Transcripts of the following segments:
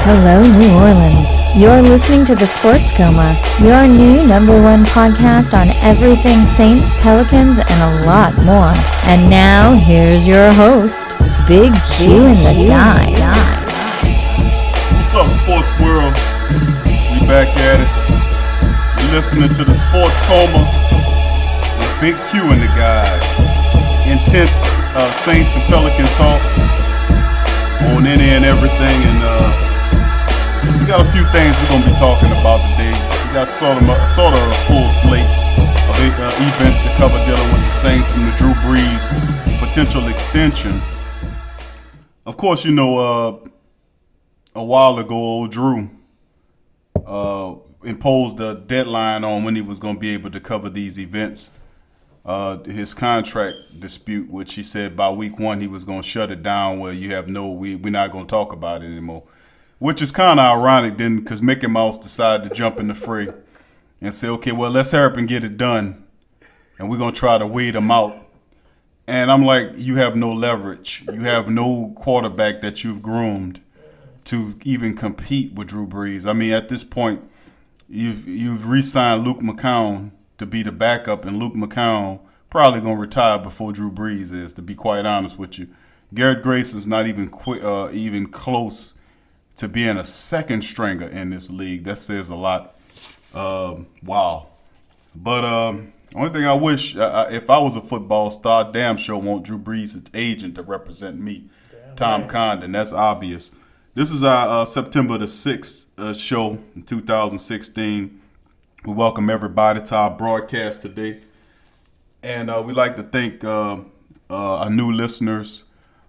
Hello, New Orleans. You're listening to the Sports Coma, your new #1 podcast on everything Saints, Pelicans, and a lot more. And now, here's your host, Big Q and the guys. What's up, sports world? We back at it. You're listening to the Sports Coma with Big Q and the guys. Intense Saints and Pelican talk on any and everything, and we got a few things we're going to be talking about today. We got sort of a full slate of events to cover dealing with the Saints and the Drew Brees potential extension. Of course, you know, a while ago, old Drew imposed a deadline on when he was going to be able to cover these events. His contract dispute, which he said by week 1 he was going to shut it down where you have we're not going to talk about it anymore. Which is kind of ironic then, because Mickey Mouse decided to jump in the fray and say, okay, well, let's hurry up and get it done. And we're going to try to wait them out. And I'm like, you have no leverage. You have no quarterback that you've groomed to even compete with Drew Brees. I mean, at this point, you've re-signed Luke McCown to be the backup, and Luke McCown probably going to retire before Drew Brees is, to be quite honest with you. Garrett Grayson's not even close to being a second stringer in this league. That says a lot. Wow. But only thing I wish, if I was a football star, I damn sure want Drew Brees' agent to represent me, Tom Condon. That's obvious. This is our September the 6th show in 2016. We welcome everybody to our broadcast today. And we'd like to thank our new listeners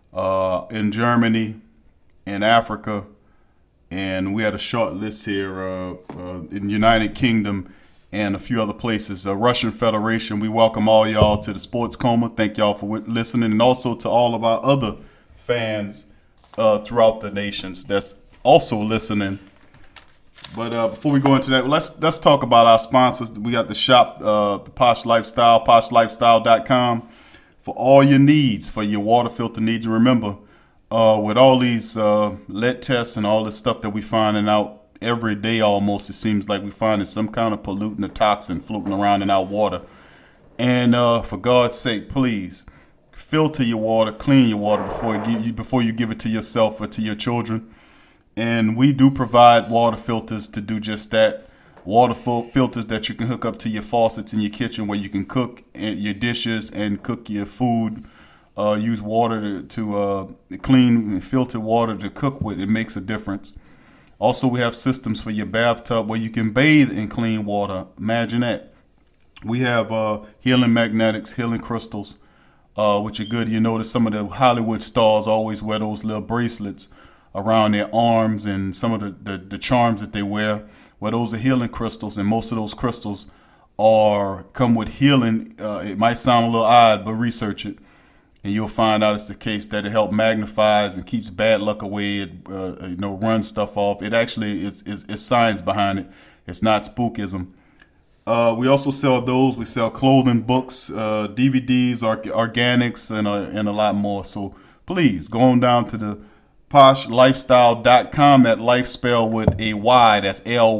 in Germany, in Africa, and we had a short list here in United Kingdom and a few other places. Russian Federation, we welcome all y'all to the Sports Coma. Thank y'all for listening, and also to all of our other fans throughout the nations that's also listening. But before we go into that, let's talk about our sponsors. We got the shop, the Posh Lifestyle, poshlifestyle.com, for all your needs, for your water filter needs. And remember, with all these lead tests and all this stuff that we're finding out every day almost, it seems like we're finding some kind of pollutant or toxin floating around in our water. And for God's sake, please filter your water, clean your water before you give it to yourself or to your children. And we do provide water filters to do just that. Water filters that you can hook up to your faucets in your kitchen, where you can cook your dishes and cook your food. Use water to clean, filtered water to cook with. It makes a difference. Also, we have systems for your bathtub where you can bathe in clean water. Imagine that. We have healing magnetics, healing crystals, which are good. You notice some of the Hollywood stars always wear those little bracelets around their arms, and some of the charms that they wear, well, those are healing crystals, and most of those crystals come with healing. It might sound a little odd, but research it, and you'll find out it's the case that it helps magnifies and keeps bad luck away. It runs stuff off. It actually is science behind it. It's not spookism. We also sell those. We sell clothing, books, DVDs, organics, and a lot more. So please go on down to the poshlifestyle.com. That life spelled with a Y. That's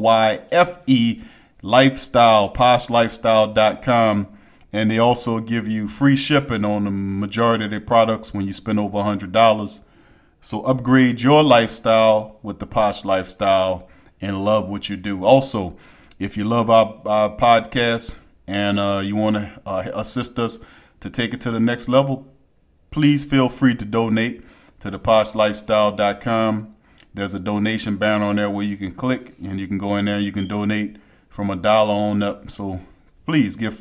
LYFE, lifestyle, poshlifestyle.com. And they also give you free shipping on the majority of their products when you spend over $100. So upgrade your lifestyle with the Posh Lifestyle and love what you do. Also, if you love our podcast and you want to assist us to take it to the next level, please feel free to donate to the poshlifestyle.com. There's a donation banner on there where you can click, and you can go in there and you can donate from $1 on up. So please give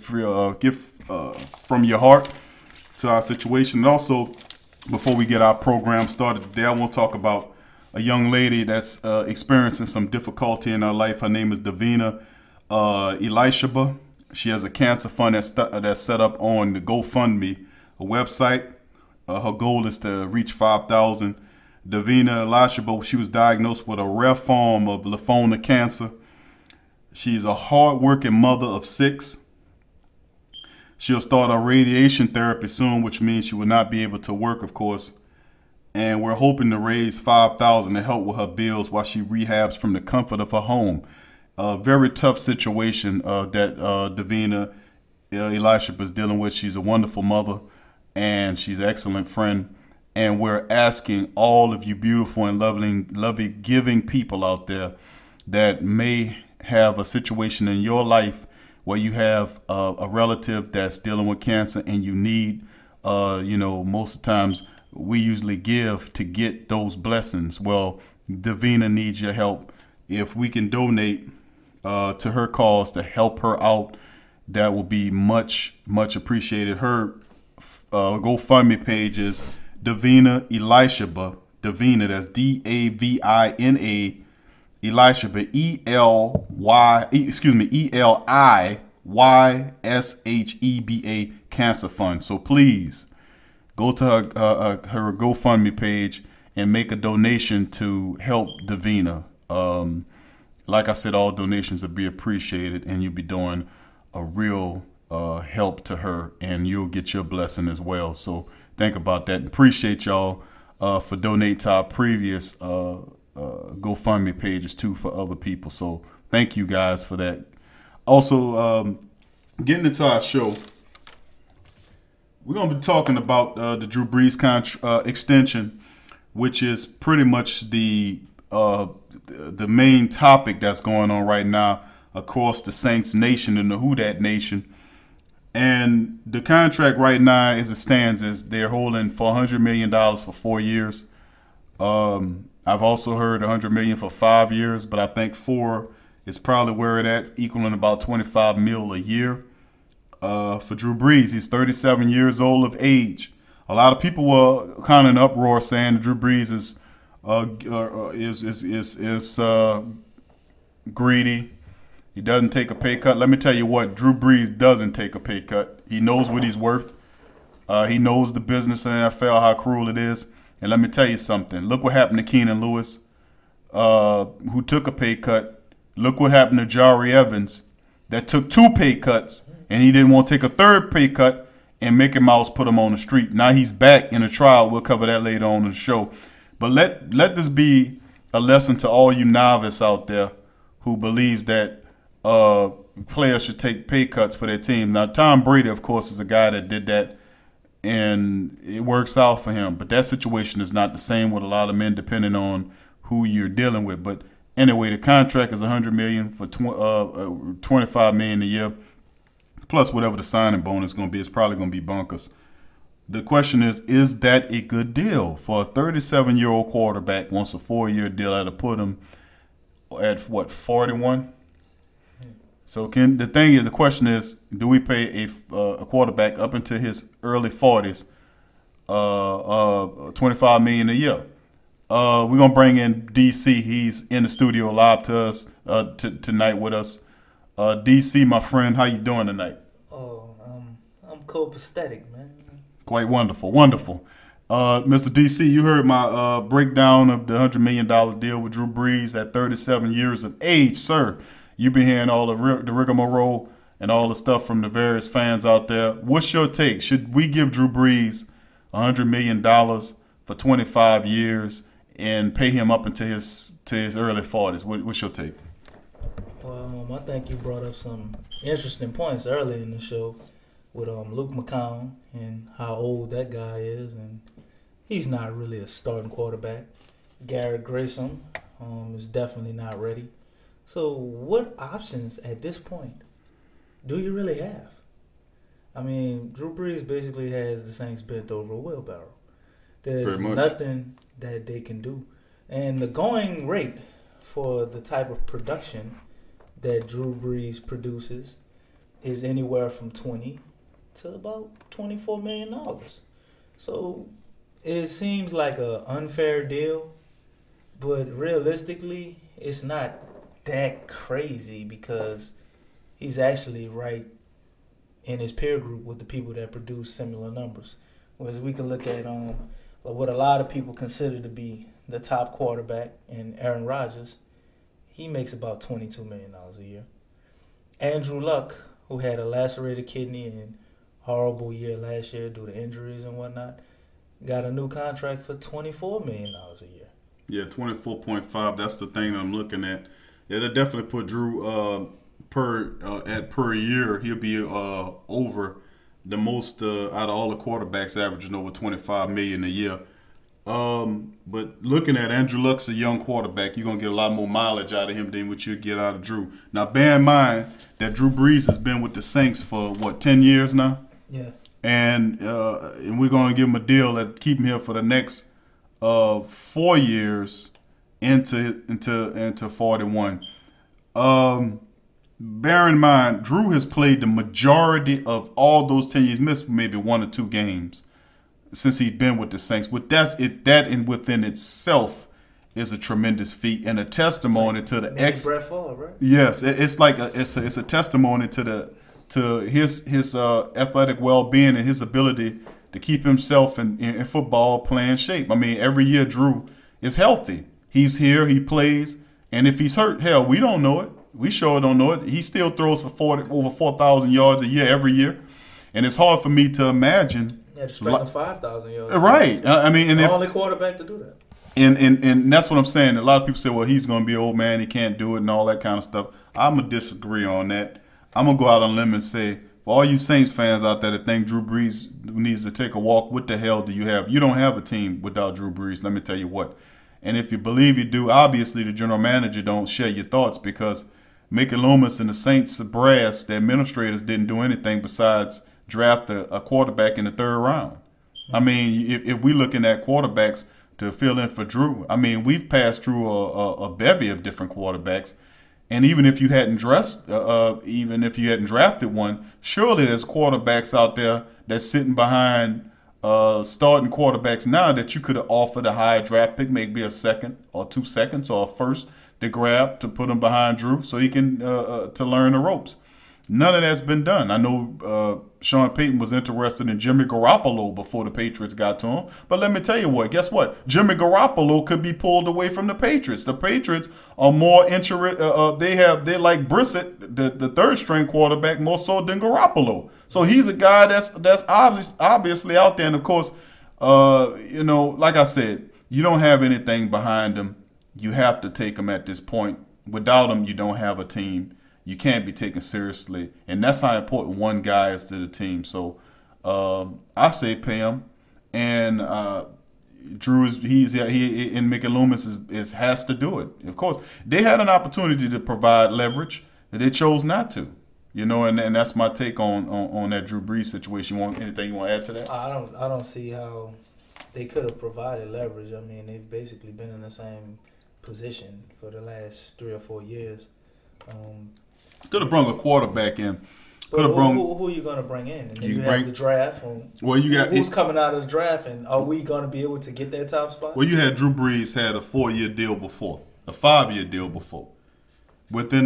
from your heart to our situation. And also, before we get our program started today, I want to talk about a young lady that's experiencing some difficulty in her life. Her name is Davina Elishaba. She has a cancer fund that's set up on the GoFundMe, a website. Her goal is to reach 5,000. Davina Elishaba, she was diagnosed with a rare form of lymphoma cancer. She's a hard-working mother of 6. She'll start her radiation therapy soon, which means she will not be able to work, of course. and we're hoping to raise $5,000 to help with her bills while she rehabs from the comfort of her home. A very tough situation that Davina Elisha is dealing with. She's a wonderful mother, and she's an excellent friend. And we're asking all of you beautiful and lovely, giving people out there that may have a situation in your life where you have a relative that's dealing with cancer and you need, most of the times we usually give to get those blessings. Well, Davina needs your help. If we can donate to her cause to help her out, that will be much, much appreciated. Her GoFundMe page is Davina Elisha. Davina, that's Davina Elisha, ELIYSHEBA Cancer Fund. So please go to her GoFundMe page and make a donation to help Davina. Like I said, all donations will be appreciated, and you'll be doing a real help to her, and you'll get your blessing as well. So think about that. Appreciate y'all for donating to our previous GoFundMe pages too for other people. So thank you guys for that. Also, getting into our show, we're going to be talking about the Drew Brees extension, which is pretty much the main topic that's going on right now across the Saints Nation and the Who Dat Nation. And the contract right now, as it stands, is they're holding for $100 million for 4 years. I've also heard $100 million for 5 years, but I think 4 is probably where it at, equaling about $25 million a year. For Drew Brees, he's 37 years old of age. A lot of people were kind of in uproar saying that Drew Brees is greedy. He doesn't take a pay cut. Let me tell you what, Drew Brees doesn't take a pay cut. He knows what he's worth. He knows the business in the NFL, how cruel it is. And let me tell you something. Look what happened to Keenan Lewis, who took a pay cut. Look what happened to Jari Evans, that took 2 pay cuts, and he didn't want to take a 3rd pay cut, and Mickey Mouse put him on the street. Now he's back in a trial. We'll cover that later on in the show. But let this be a lesson to all you novice out there who believes that players should take pay cuts for their team. Now, Tom Brady, of course, is a guy that did that, and it works out for him. But that situation is not the same with a lot of men, depending on who you're dealing with. But anyway, the contract is $100 million for $25 million a year, plus whatever the signing bonus is going to be. It's probably going to be bonkers. The question is that a good deal for a 37-year-old quarterback? Wants a 4-year deal. That'll put him at what, 41? So the question is, do we pay a quarterback up into his early 40s $25 million a year? We're gonna bring in DC. He's in the studio live to us tonight with us. DC, my friend, how you doing tonight? Oh, I'm copacetic, man. Quite wonderful, wonderful. Mr. DC, you heard my breakdown of the $100 million deal with Drew Brees at 37 years of age, sir. You've been hearing all the rigmarole and all the stuff from the various fans out there. What's your take? Should we give Drew Brees $100 million for 25 years and pay him up into his early 40s? What's your take? Well, I think you brought up some interesting points early in the show with Luke McCown and how old that guy is, and he's not really a starting quarterback. Garrett Grayson is definitely not ready. So what options at this point do you really have? I mean, Drew Brees basically has the Saints bent over a wheelbarrow. There's nothing that they can do. And the going rate for the type of production that Drew Brees produces is anywhere from 20 to about $24 million. So it seems like an unfair deal, but realistically, it's not that crazy because he's actually right in his peer group with the people that produce similar numbers. Whereas we can look at what a lot of people consider to be the top quarterback in Aaron Rodgers. He makes about $22 million a year. Andrew Luck, who had a lacerated kidney and horrible year last year due to injuries and whatnot, got a new contract for $24 million a year. Yeah, 24.5. That's the thing I'm looking at. It'll definitely put Drew per year. He'll be over the most out of all the quarterbacks, averaging over 25 million a year. But looking at Andrew Luck's a young quarterback, you're gonna get a lot more mileage out of him than what you get out of Drew. Now, bear in mind that Drew Brees has been with the Saints for 10 years now. Yeah. And we're gonna give him a deal that keep him here for the next 4 years into 41. Bear in mind, Drew has played the majority of all those 10 years. Missed maybe 1 or 2 games since he's been with the Saints. With that and within itself is a tremendous feat and a testimony to the Brett Favre, right? Yes, it's like it's a testimony to his athletic well-being and his ability to keep himself in football playing shape. I mean, every year Drew is healthy. He's here, he plays, and if he's hurt, hell, we don't know it. We sure don't know it. He still throws for over 4,000 yards a year every year, and it's hard for me to imagine. Yeah, just striking 5,000 yards. Right. I mean, and the only quarterback to do that. And that's what I'm saying. A lot of people say, well, he's going to be an old man, he can't do it, and all that kind of stuff. I'm going to disagree on that. I'm going to go out on a limb and say, for all you Saints fans out there that think Drew Brees needs to take a walk, what the hell do you have? You don't have a team without Drew Brees, let me tell you what. And if you believe you do, obviously the general manager don't share your thoughts, because Mickey Loomis and the Saints brass, the administrators, didn't do anything besides draft a quarterback in the 3rd round. I mean, if we're looking at quarterbacks to fill in for Drew, I mean, we've passed through a bevy of different quarterbacks. And even if you hadn't drafted one, surely there's quarterbacks out there that's sitting behind starting quarterbacks now that you could have offered a higher draft pick, maybe a 2nd or 2 seconds or a 1st to grab to put him behind Drew so he can to learn the ropes. None of that's been done. I know Sean Payton was interested in Jimmy Garoppolo before the Patriots got to him. But let me tell you what, guess what? Jimmy Garoppolo could be pulled away from the Patriots. The Patriots are more interested. They like Brissett, the 3rd string quarterback, more so than Garoppolo. So he's a guy that's obviously out there. And of course, like I said, you don't have anything behind him. You have to take him at this point. Without him, you don't have a team. You can't be taken seriously, and that's how important one guy is to the team. So I say pay him, and Drew and Mickey Loomis has to do it. Of course, they had an opportunity to provide leverage, that they chose not to. And that's my take on that Drew Brees situation. Anything you want to add to that? I don't see how they could have provided leverage. I mean, they've basically been in the same position for the last 3 or 4 years. Could have brought a quarterback in. But who are you going to bring in? And then you have the draft. Who's coming out of the draft, and are we going to be able to get that top spot? Well, you had Drew Brees had a 4-year deal before, a 5-year deal before. Within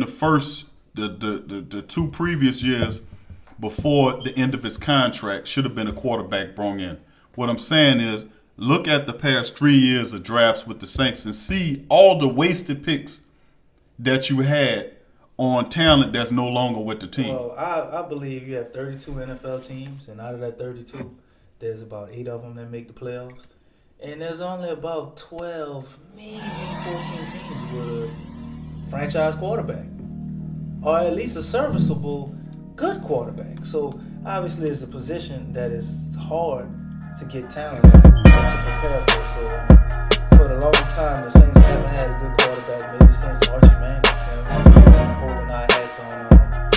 the 2 previous years before the end of his contract, should have been a quarterback brought in. What I'm saying is, look at the past 3 years of drafts with the Saints and see all the wasted picks that you had on talent that's no longer with the team. Well, I believe you have 32 NFL teams, and out of that 32, there's about 8 of them that make the playoffs. And there's only about 12, maybe 14 teams with a franchise quarterback, or at least a serviceable, good quarterback. So obviously it's a position that is hard to get talent to prepare for. So for the longest time, the Saints haven't had a good quarterback, maybe since Archie Manning. Holding our hats on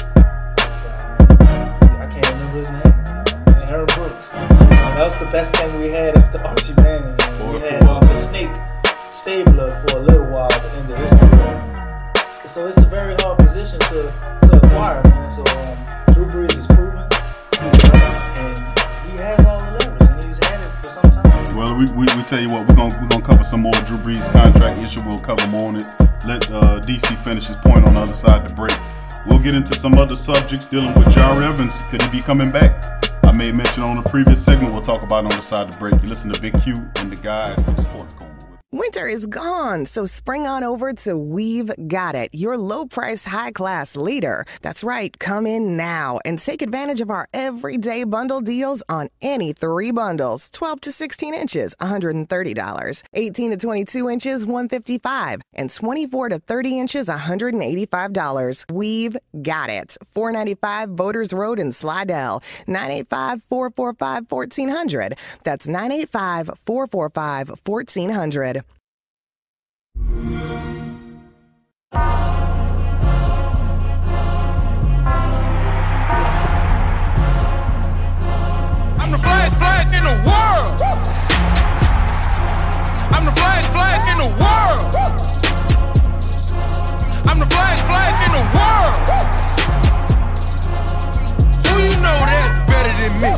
I can't remember his name. And Aaron Brooks. That was the best thing we had after Archie Manning. We had the Snake Stabler for a little while at the end of his career. So it's a very hard position to acquire, man. So Drew Brees is proven, he's young, and he has all the leverage, and he's had it for some time. Well, we tell you what, we're gonna cover some more Drew Brees contract issue. We'll cover more on it. Let DC finish his point on the other side of the break. We'll get into some other subjects dealing with Jar Evans. Could he be coming back? I made mention on the previous segment. We'll talk about it on the side of the break. You listen to Big Q and the guys from Sports Coma. Winter is gone, so spring on over to We've Got It, your low-price, high-class leader. That's right, come in now and take advantage of our everyday bundle deals on any 3 bundles. 12 to 16 inches, $130. 18 to 22 inches, $155. And 24 to 30 inches, $185. We've Got It. 495 Voters Road in Slidell. 985-445-1400. That's 985-445-1400. I'm the flyest in the world. I'm the flyest in the world. I'm the flyest in the world. Who you know that's better than me?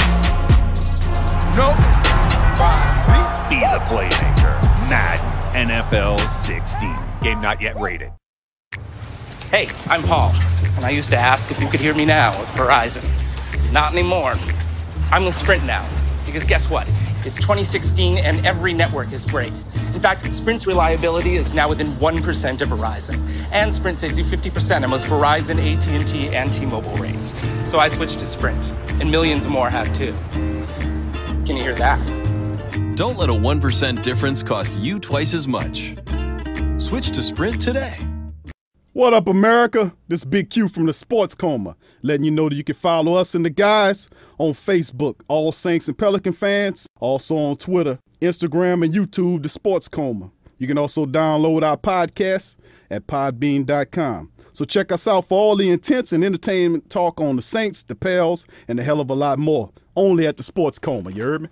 Nobody. Be the playmaker. Madden NFL 16. Game not yet rated. Hey, I'm Paul, and I used to ask if you could hear me now with Verizon. Not anymore. I'm with Sprint now, because guess what? It's 2016 and every network is great. In fact, Sprint's reliability is now within 1% of Verizon. And Sprint saves you 50% on most Verizon, AT&T, and T-Mobile rates. So I switched to Sprint, and millions more have too. Can you hear that? Don't let a 1% difference cost you twice as much. Switch to Sprint today. What up, America? This Big Q from the Sports Coma, letting you know that you can follow us and the guys on Facebook, All Saints and Pelican fans, also on Twitter, Instagram, and YouTube, the Sports Coma. You can also download our podcast at podbean.com. So check us out for all the intense and entertainment talk on the Saints, the Pels, and a hell of a lot more, only at the Sports Coma. You heard me?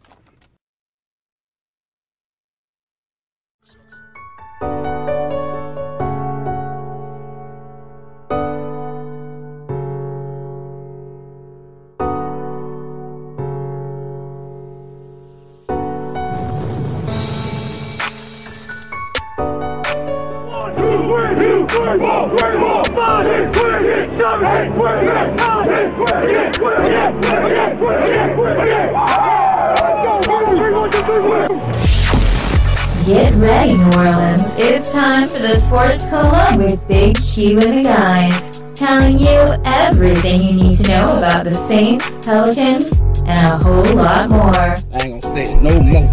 Get ready, New Orleans. It's time for the Sports Coma with Big Q and the guys, telling you everything you need to know about the Saints, Pelicans, and a whole lot more. I ain't gonna say it no more.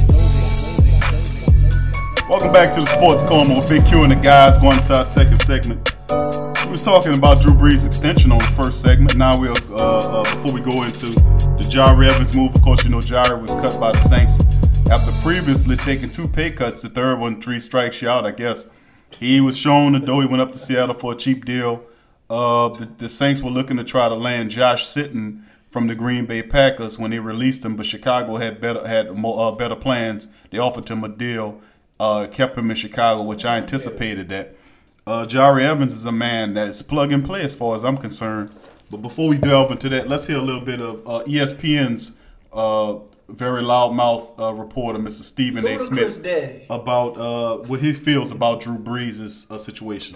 Welcome back to the Sports Coma with Big Q and the guys, going to our second segment. We was talking about Drew Brees' extension on the first segment. Now we'll, before we go into the Jari Evans move, of course, you know Jari was cut by the Saints after previously taking 2 pay cuts. The third one, 3 strikes you out, I guess. He was shown the door. He went up to Seattle for a cheap deal. The Saints were looking to try to land Josh Sitton from the Green Bay Packers when they released him, but Chicago had better plans. They offered him a deal, kept him in Chicago, which I anticipated that. Jari Evans is a man that's plug and play as far as I'm concerned. But before we delve into that, let's hear a little bit of ESPN's very loudmouth reporter, Mr. Stephen A. Smith, about what he feels about Drew Brees' situation.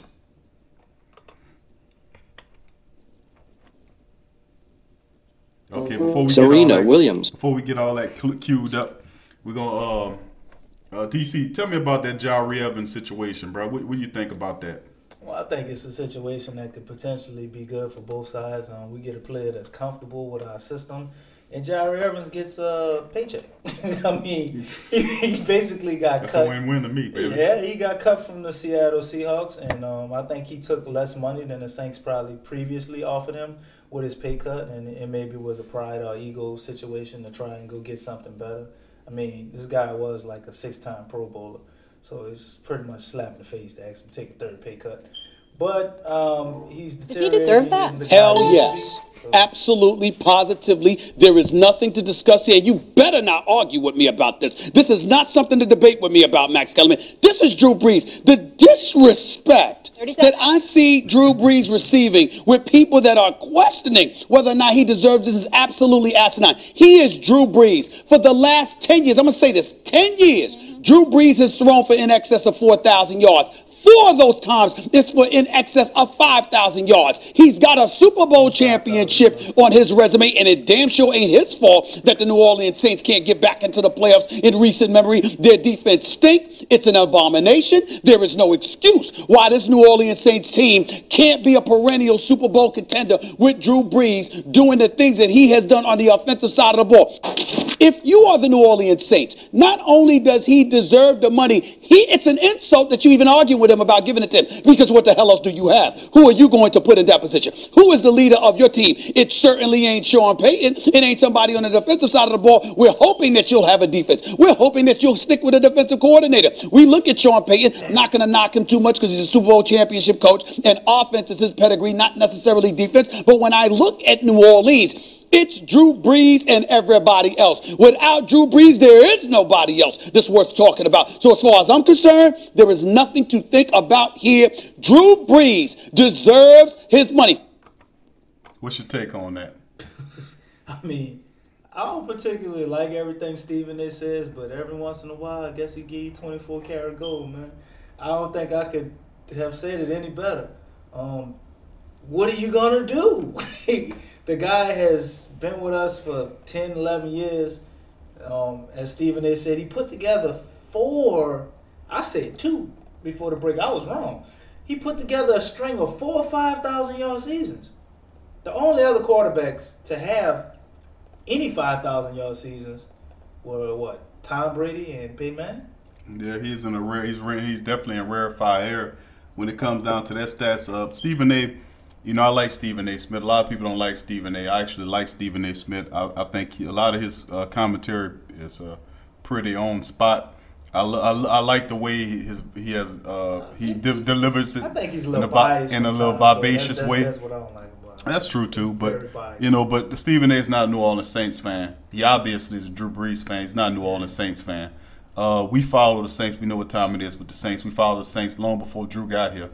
Okay, before we get all that queued up, we're gonna DC, tell me about that Jari Evans situation, bro. What do you think about that? Well, I think it's a situation that could potentially be good for both sides. We get a player that's comfortable with our system, and Jari Evans gets a paycheck. I mean, he basically got cut. That's a win-win to me, baby. Yeah, he got cut from the Seattle Seahawks, and I think he took less money than the Saints probably previously offered him with his pay cut, and it maybe was a pride or ego situation to try and go get something better. I mean, this guy was like a 6-time Pro Bowler, so it's pretty much slap in the face to ask him to take a 3rd pay cut. But he's deteriorated. Does he deserve that? Hell yes. Absolutely, positively. There is nothing to discuss here. You better not argue with me about this. This is not something to debate with me about, Max Kellerman. This is Drew Brees. The disrespect that I see Drew Brees receiving with people that are questioning whether or not he deserves this is absolutely asinine. He is Drew Brees. For the last 10 years, I'm going to say this, 10 years, Drew Brees has thrown for in excess of 4,000 yards. 4 of those times is for in excess of 5,000 yards. He's got a Super Bowl championship on his resume, and it damn sure ain't his fault that the New Orleans Saints can't get back into the playoffs in recent memory. Their defense stink. It's an abomination. There is no excuse why this New Orleans Saints team can't be a perennial Super Bowl contender with Drew Brees doing the things that he has done on the offensive side of the ball. If you are the New Orleans Saints, not only does he deserve the money, it's an insult that you even argue with him about giving it to him, because what the hell else do you have? Who are you going to put in that position? Who is the leader of your team? It certainly ain't Sean Payton. It ain't somebody on the defensive side of the ball. We're hoping that you'll have a defense. We're hoping that you'll stick with a defensive coordinator. We look at Sean Payton, not going to knock him too much because he's a Super Bowl championship coach, and offense is his pedigree, not necessarily defense. But when I look at New Orleans, it's Drew Brees and everybody else. Without Drew Brees, there is nobody else that's worth talking about. So as far as I'm concerned, there is nothing to think about here. Drew Brees deserves his money. What's your take on that? I mean, I don't particularly like everything Stephen A. says, but every once in a while, I guess he give you 24 karat gold, man. I don't think I could have said it any better. What are you going to do? The guy has been with us for 10, 11 years. As Stephen A. said, he put together 4, I said 2 before the break. I was wrong. He put together a string of 4 or 5,000 yard seasons. The only other quarterbacks to have any 5,000 yard seasons were what? Tom Brady and Peyton Manning? Yeah, he's definitely in rarefied air when it comes down to that stats. Stephen A., I like Stephen A. Smith. A lot of people don't like Stephen A. I actually like Stephen A. Smith. I think a lot of his commentary is pretty on spot. I like the way he delivers it. I think he's a little biased in a little vivacious way. That's what I don't like about him. That's true too, but but Stephen A. is not a New Orleans Saints fan. He obviously is a Drew Brees fan. He's not a New Orleans Saints fan. We follow the Saints. We know what time it is with the Saints. We follow the Saints long before Drew got here.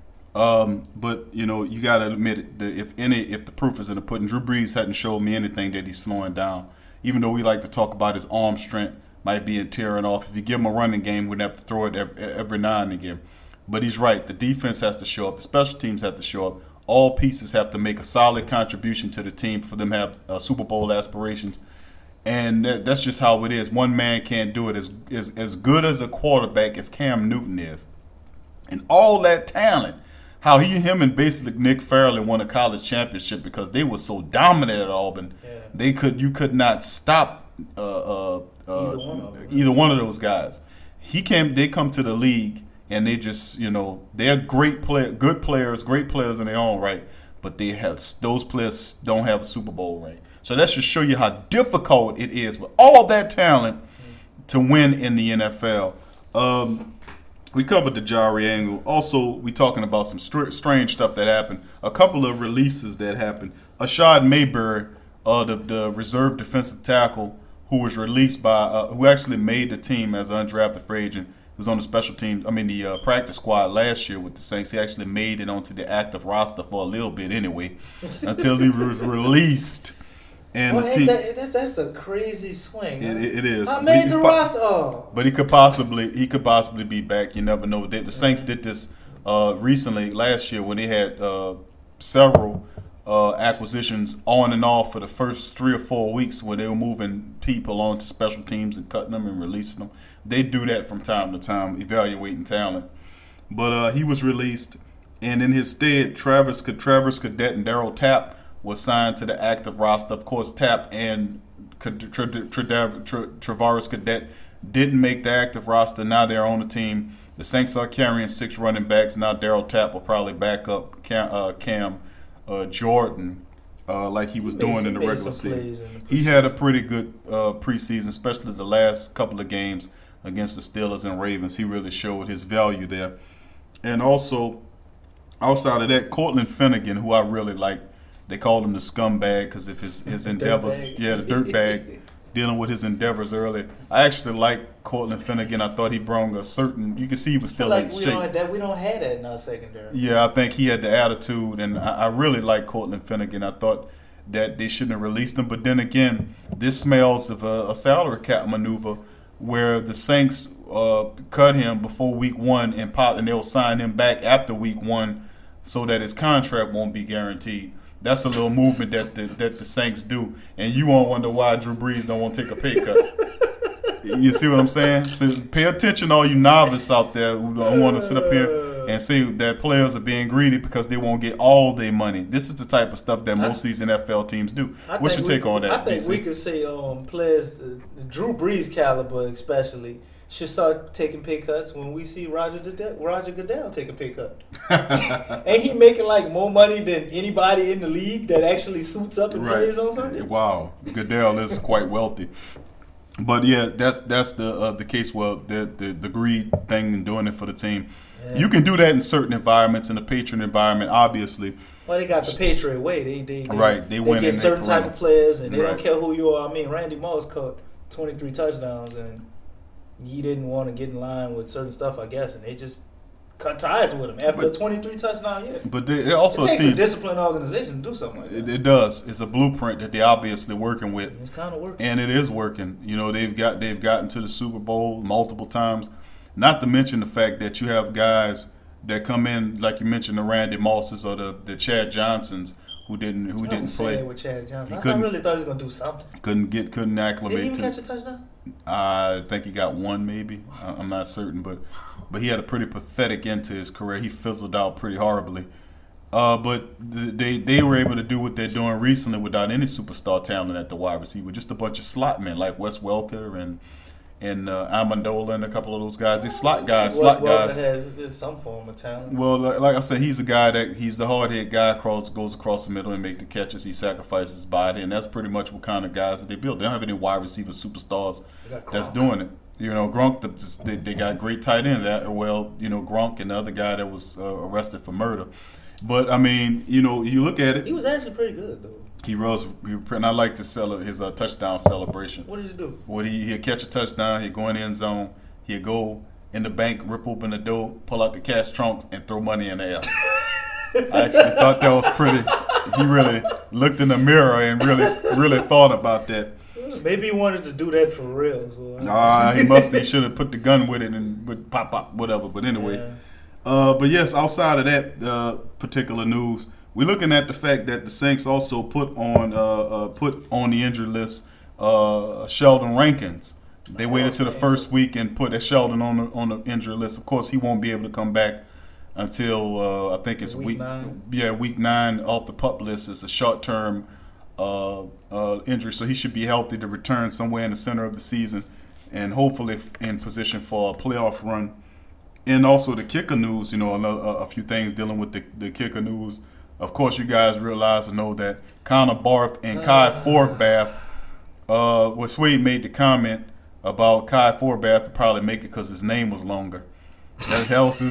But you got to admit it, that if the proof is in the pudding, Drew Brees hadn't showed me anything that he's slowing down. Even though we like to talk about his arm strength might be tearing off. If you give him a running game, we'd have to throw it every now and again. But he's right. The defense has to show up. The special teams have to show up. All pieces have to make a solid contribution to the team for them to have Super Bowl aspirations. And that's just how it is. One man can't do it. As good as a quarterback as Cam Newton is, and all that talent. How him and basically Nick Fairley won a college championship because they were so dominant at Auburn. Yeah. You could not stop either one of those guys. They come to the league and they just they're good players in their own right, but those players don't have a Super Bowl ring. So that should show you how difficult it is with all that talent to win in the NFL. We covered the Jari angle. Also, we talking about some strange stuff that happened. A couple of releases that happened. Ashad Mayberry, the reserve defensive tackle, who was released by, who actually made the team as an undrafted free agent, was on the special team. The practice squad last year with the Saints. He actually made it onto the active roster for a little bit anyway, until he was released. And that's a crazy swing. It is. I made the roster. But he could possibly be back. You never know. The Saints did this recently last year when they had several acquisitions on and off for the first 3 or 4 weeks where they were moving people onto special teams and cutting them and releasing them. They do that from time to time, evaluating talent. But he was released, and in his stead, Travis Cadet and Darryl Tapp was signed to the active roster. Of course, Tapp and Travaris Cadet didn't make the active roster. Now they're on the team. The Saints are carrying 6 running backs. Now Darryl Tapp will probably back up Cam Jordan like he was doing in the regular season. He had a pretty good preseason, especially the last couple of games against the Steelers and Ravens. He really showed his value there. And also, outside of that, Cortland Finnegan, who I really like. They called him the scumbag because of his endeavors. Yeah, the dirtbag, dealing with his endeavors early. I actually like Cortland Finnegan. I thought he brought a certain. You can see he was still in shape. We don't have that in our secondary. Yeah, I think he had the attitude, and I really like Cortland Finnegan. I thought that they shouldn't have released him, but then again, this smells of a salary cap maneuver where the Saints cut him before week 1 and they'll sign him back after week 1 so that his contract won't be guaranteed. That's a little movement that the Saints do, and you won't wonder why Drew Brees don't want to take a pay cut. You see what I'm saying? So pay attention, all you novices out there who don't want to sit up here and say that players are being greedy because they won't get all their money. This is the type of stuff that most of these NFL teams do. What's your take on that? I think DC? we could say players, Drew Brees caliber especially, should start taking pay cuts when we see Roger Goodell take a pay cut. Ain't he making like more money than anybody in the league that actually suits up and plays on Sunday? Wow, Goodell is quite wealthy. But yeah, that's the case. Well, the greed thing and doing it for the team. Yeah. You can do that in certain environments, in the Patriot environment, obviously. Well, they got the Patriot way. They win. They get certain type of players, and they don't care who you are. I mean, Randy Moss caught 23 touchdowns, and he didn't want to get in line with certain stuff, I guess, and they just cut ties with him after a 23 touchdown year. But it also takes a disciplined organization to do something like that. It does. It's a blueprint that they're obviously working with. It's kind of working, and it is working. You know, they've gotten to the Super Bowl multiple times. Not to mention the fact that you have guys that come in, like you mentioned, the Randy Mosses or the Chad Johnsons who didn't play. With Chad Johnson, I really thought he was gonna do something. Couldn't acclimate. Did he even catch a touchdown? I think he got one, maybe. I'm not certain, but he had a pretty pathetic end to his career. He fizzled out pretty horribly. But they were able to do what they're doing recently without any superstar talent at the wide receiver, just a bunch of slot men like Wes Welker and Amendola and a couple of those guys. They slot guys. Has some form of talent. Well, like I said, he's a guy he's the hard-hit guy, goes across the middle and make the catches. He sacrifices his body, and that's pretty much what kind of guys that they build. They don't have any wide receiver superstars that's doing it. You know, Gronk, they got great tight ends. Well, you know, Gronk and the other guy that was arrested for murder. But, I mean, you know, you look at it. He was actually pretty good, though. He was, and I like his touchdown celebration. What did he do? Well, he'd catch a touchdown, he'd go in the end zone, he'd go in the bank, rip open the door, pull out the cash trunks, and throw money in the air. I actually thought that was pretty. He really looked in the mirror and really thought about that. Maybe he wanted to do that for real. So he should have put the gun with it and would pop, whatever. But anyway, but yes, outside of that particular news, we're looking at the fact that the Saints also put on the injury list Sheldon Rankins. They waited to the first week and put Sheldon on the injury list. Of course, he won't be able to come back until I think it's week 9. Yeah, week 9 off the PUP list. It's a short-term injury, so he should be healthy to return somewhere in the center of the season and hopefully in position for a playoff run. And also the kicker news, you know, a few things dealing with the kicker news. Of course, you guys realize and know that Connor Barth and Kai Forbath, Swade made the comment about Kai Forbath to probably make it because his name was longer. That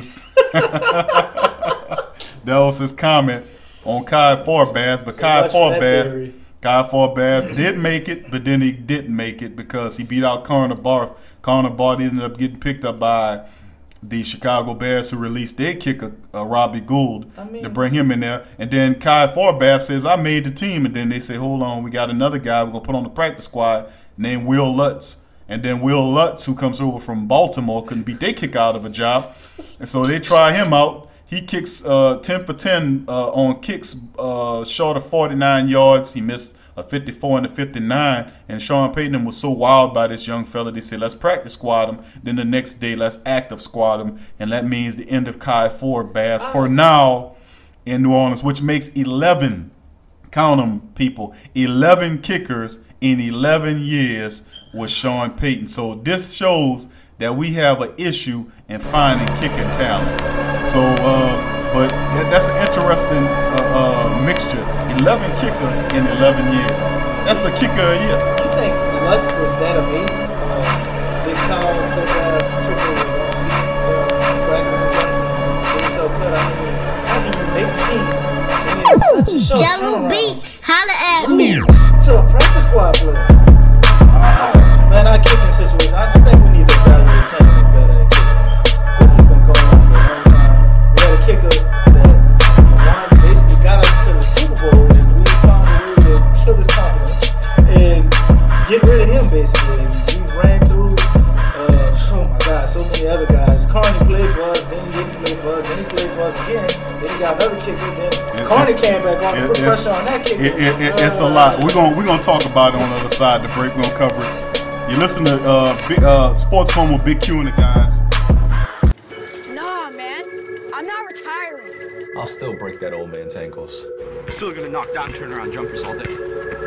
was his comment on Kai Forbath, but so Kai Forbath did make it, but then he didn't make it because he beat out Connor Barth. Connor Barth ended up getting picked up by the Chicago Bears, who released their kicker, Robbie Gould, to bring him in there. And then Kai Forbath says, I made the team. And then they say, hold on, we got another guy we're going to put on the practice squad named Will Lutz. And then Will Lutz, who comes over from Baltimore, couldn't beat their kick out of a job. And so they try him out. He kicks 10 for 10 on kicks short of 49 yards. He missed a 54 and a 59. And Sean Payton was so wild by this young fella, they said, let's practice squad him. Then the next day, let's active squad him. And that means the end of Kai Forbath for now in New Orleans, which makes 11, count them, people, 11 kickers in 11 years with Sean Payton. So this shows that we have an issue in finding kicking talent. So, but that's an interesting mixture. 11 kickers in 11 years. That's a kicker a year. You think Lutz was that amazing? Big Kyle Forbath triple was on feet practice or something. They so cut. I mean, how can you make the team and then such a short Jello turnaround? Beats, holla at me. To a practice squad player. Man, our kicking situation, I think we need to evaluate Tanner better at kicking. This has been going on for a long time. We had a kicker that basically got us to the Super Bowl, and we found a way to kill his confidence and get rid of him, basically. And we ran through got another kicker. Then Carney came back on and put pressure on that kicker. It's a lot. We're gonna talk about it on the other side of the break. We're gonna cover it. You listen to Sports Coma with Big Q and the guys. Nah, man. I'm not retiring. I'll still break that old man's ankles. I'm still gonna knock down turnaround jumpers all day.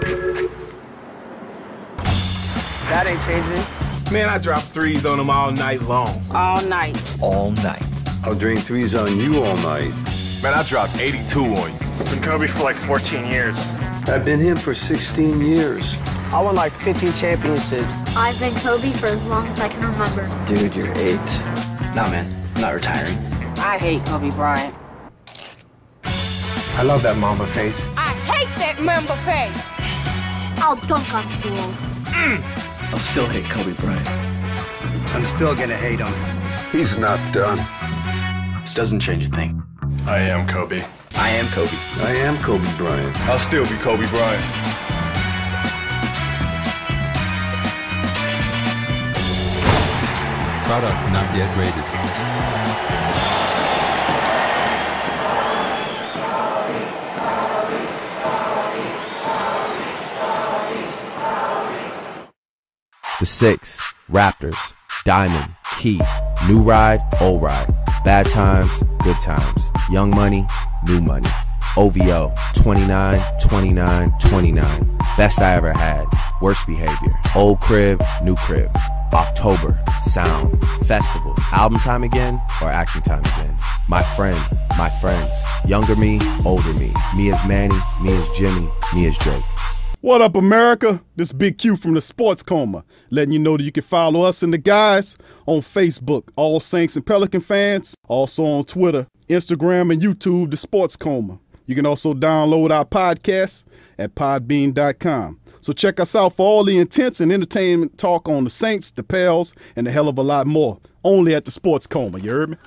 That ain't changing. Man, I drop threes on them all night long. All night. All night. I'll drain threes on you all night. Man, I dropped 82 on you. I've been Kobe for like 14 years. I've been him for 16 years. I won like 15 championships. I've been Kobe for as long as I can remember. Dude, you're 8. Nah, man. I'm not retiring. I hate Kobe Bryant. I love that Mamba face. I hate that Mamba face. I'll dunk on fools. I'll still hate Kobe Bryant. I'm still gonna hate him. He's not done. This doesn't change a thing. I am Kobe. I am Kobe. I am Kobe Bryant. I'll still be Kobe Bryant. Product not yet rated. The 6, Raptors, Diamond, Key, New Ride, Old Ride, Bad Times, Good Times, Young Money, New Money, OVO, 29, 29, 29, Best I Ever Had, Worst Behavior, Old Crib, New Crib, October, Sound, Festival, Album Time Again, or Acting Time Again, My Friend, My Friends, Younger Me, Older Me, Me as Manny, Me as Jimmy, Me as Drake. What up, America? This Big Q from the Sports Coma, letting you know that you can follow us and the guys on Facebook, All Saints and Pelican fans, also on Twitter, Instagram, and YouTube, the Sports Coma. You can also download our podcast at podbean.com. So check us out for all the intense and entertainment talk on the Saints, the Pels, and a hell of a lot more, only at the Sports Coma, you heard me?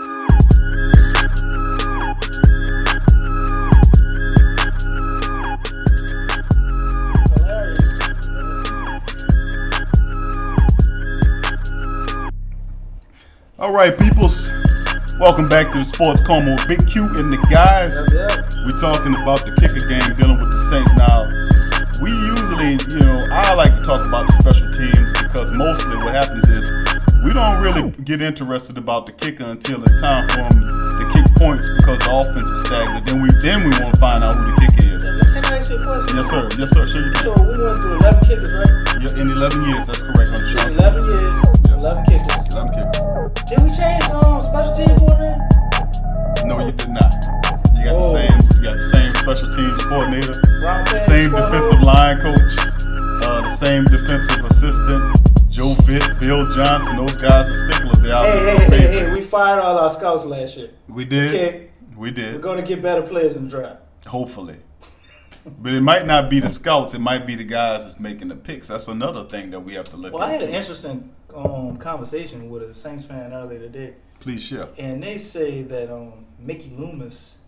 All right, peoples, welcome back to the Sports Coma with Big Q and the guys. We're talking about the kicker game, dealing with the Saints. Now, we usually, I like to talk about the special teams because mostly what happens is we don't really get interested about the kicker until it's time for them to kick points because the offense is stagnant. Then we want to find out who the kicker is. Can I ask you a question? Yes, sir. Yes, sir. Sure you can. So we went through 11 kickers, right? Yeah, in 11 years, that's correct on the show. In 11 years, yes. 11 kickers. 11 kickers. Did we change special team coordinator? No, you did not. You got the same special teams coordinator, the same defensive line coach, the same defensive assistant, Joe Vitt, Bill Johnson. Those guys are sticklers. Hey, we fired all our scouts last year. We did. Okay. We did. We're gonna get better players in the draft. Hopefully. But it might not be the scouts. It might be the guys that's making the picks. That's another thing that we have to look at. Well, I had an interesting conversation with a Saints fan earlier today. Please share. And they say that Mickey Loomis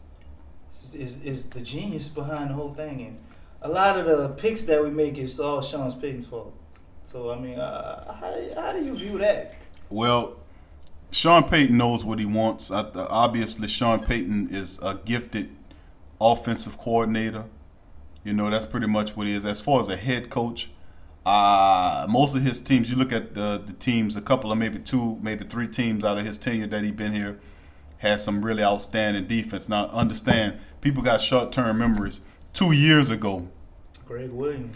is the genius behind the whole thing, and a lot of the picks that we make is all Sean Payton's fault. So I mean, how do you view that? Well, Sean Payton knows what he wants. Obviously, Sean Payton is a gifted offensive coordinator. That's pretty much what he is. As far as a head coach, most of his teams, you look at the teams, a couple of maybe 2, maybe 3 teams out of his tenure that he's been here, has some really outstanding defense. Now, understand, people got short-term memories. 2 years ago, Greg Williams.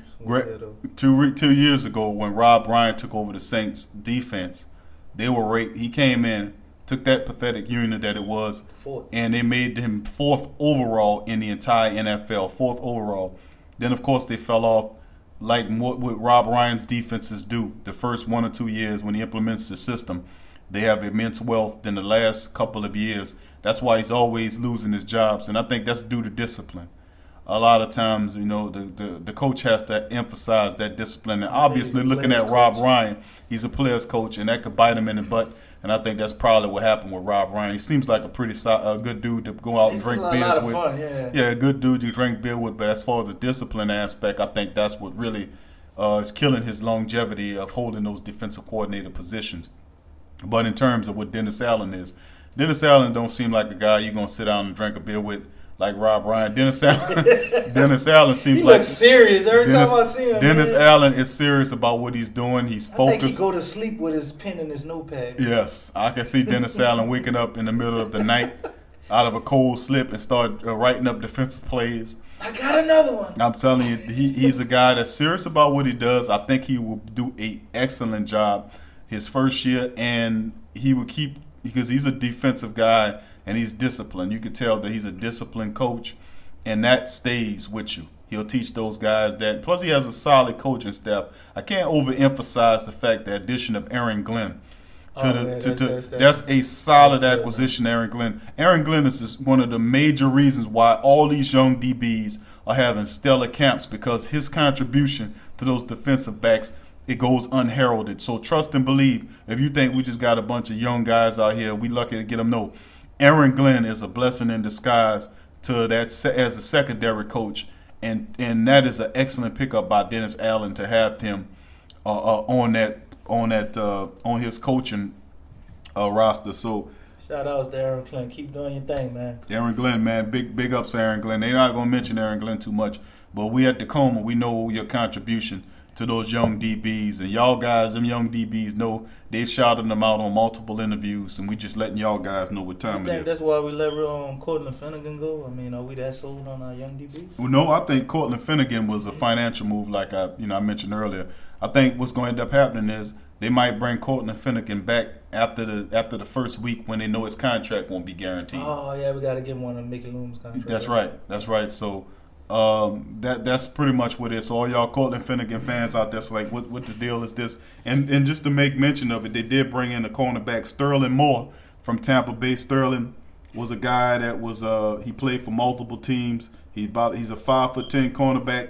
2 years ago, when Rob Ryan took over the Saints defense, they were raped. He came in, took that pathetic unit that it was, and they made him 4th overall in the entire NFL, 4th overall. Then, of course, they fell off like what Rob Ryan's defenses do the first 1 or 2 years when he implements the system. They have immense wealth. Then the last couple of years, that's why he's always losing his jobs, and I think that's due to discipline. A lot of times, the coach has to emphasize that discipline. And obviously, looking at Rob Ryan, he's a player's coach, and that could bite him in the butt. And I think that's probably what happened with Rob Ryan. He seems like a pretty good dude to go out and drink beers with. Fun, yeah, a good dude to drink beer with. But as far as the discipline aspect, I think that's what really is killing his longevity of holding those defensive coordinator positions. But in terms of what Dennis Allen is, Dennis Allen don't seem like a guy you're gonna sit down and drink a beer with like Rob Ryan. Dennis Allen seems he like looks serious every time I see him. Dennis Allen is serious about what he's doing. He's focused. I think he go to sleep with his pen and his notepad. Yes, I can see Dennis Allen waking up in the middle of the night out of a cold slip and start writing up defensive plays. I got another one. I'm telling you, he's a guy that's serious about what he does. I think he will do an excellent job his first year, and he will keep, because he's a defensive guy and he's disciplined. You can tell that he's a disciplined coach, and that stays with you. He'll teach those guys that. Plus, he has a solid coaching staff. I can't overemphasize the fact the addition of Aaron Glenn. That's a solid acquisition, Aaron Glenn. Aaron Glenn is one of the major reasons why all these young DBs are having stellar camps, because his contribution to those defensive backs, it goes unheralded. So trust and believe. If you think we just got a bunch of young guys out here, we lucky to get them. No, Aaron Glenn is a blessing in disguise to that as a secondary coach, and that is an excellent pickup by Dennis Allen to have him on his coaching roster. So shout outs to Aaron Glenn. Keep doing your thing, man. Aaron Glenn, man, big ups to Aaron Glenn. They're not gonna mention Aaron Glenn too much, but we at Coma, we know your contribution to those young DBs, and y'all guys, them young DBs know they've shouted them out on multiple interviews, and we just letting y'all guys know what time it is. You think that's why we let Cortland Finnegan go? I mean, are we that sold on our young DBs? Well, no, I think Cortland Finnegan was a financial move, like I mentioned earlier. I think what's going to end up happening is they might bring Cortland Finnegan back after the first week when they know his contract won't be guaranteed. Oh yeah, we got to give him one of Mickey Loomis contract. That's right. So that's pretty much what it is. So all y'all Cortland Finnegan fans out there, so like, what this deal is this? And just to make mention of it, they did bring in a cornerback, Sterling Moore from Tampa Bay. Sterling was a guy that was he played for multiple teams. He's a 5'10" cornerback.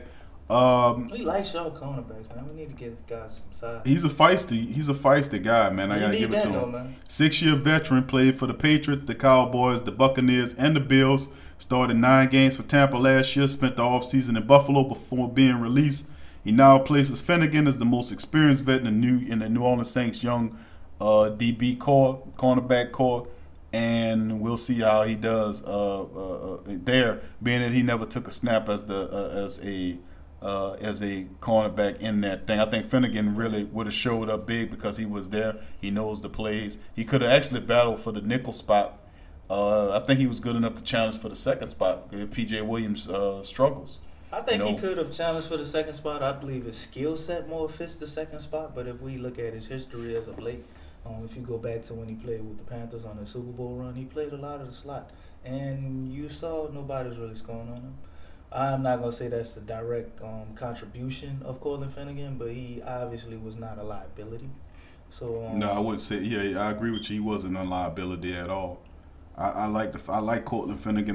We like short cornerbacks, man. We need to give guys some size. He's a feisty guy, man. I gotta give it to him. 6-year veteran, played for the Patriots, the Cowboys, the Buccaneers, and the Bills. Started 9 games for Tampa last year. Spent the offseason in Buffalo before being released. He now places Finnegan as the most experienced vet in the New Orleans Saints young DB core, cornerback core, and we'll see how he does there, being that he never took a snap as a cornerback in that thing. I think Finnegan really would have showed up big because he was there. He knows the plays. He could have actually battled for the nickel spot. I think he was good enough to challenge for the second spot if P.J. Williams struggles. I think he could have challenged for the second spot. I believe his skill set more fits the second spot. But if we look at his history as of late, if you go back to when he played with the Panthers on the Super Bowl run, he played a lot of the slot. And you saw nobody's really scoring on him. I'm not going to say that's the direct contribution of Cortland Finnegan, but he obviously was not a liability. So no, I wouldn't say. Yeah, I agree with you. He wasn't a liability at all. I like Cortland Finnegan.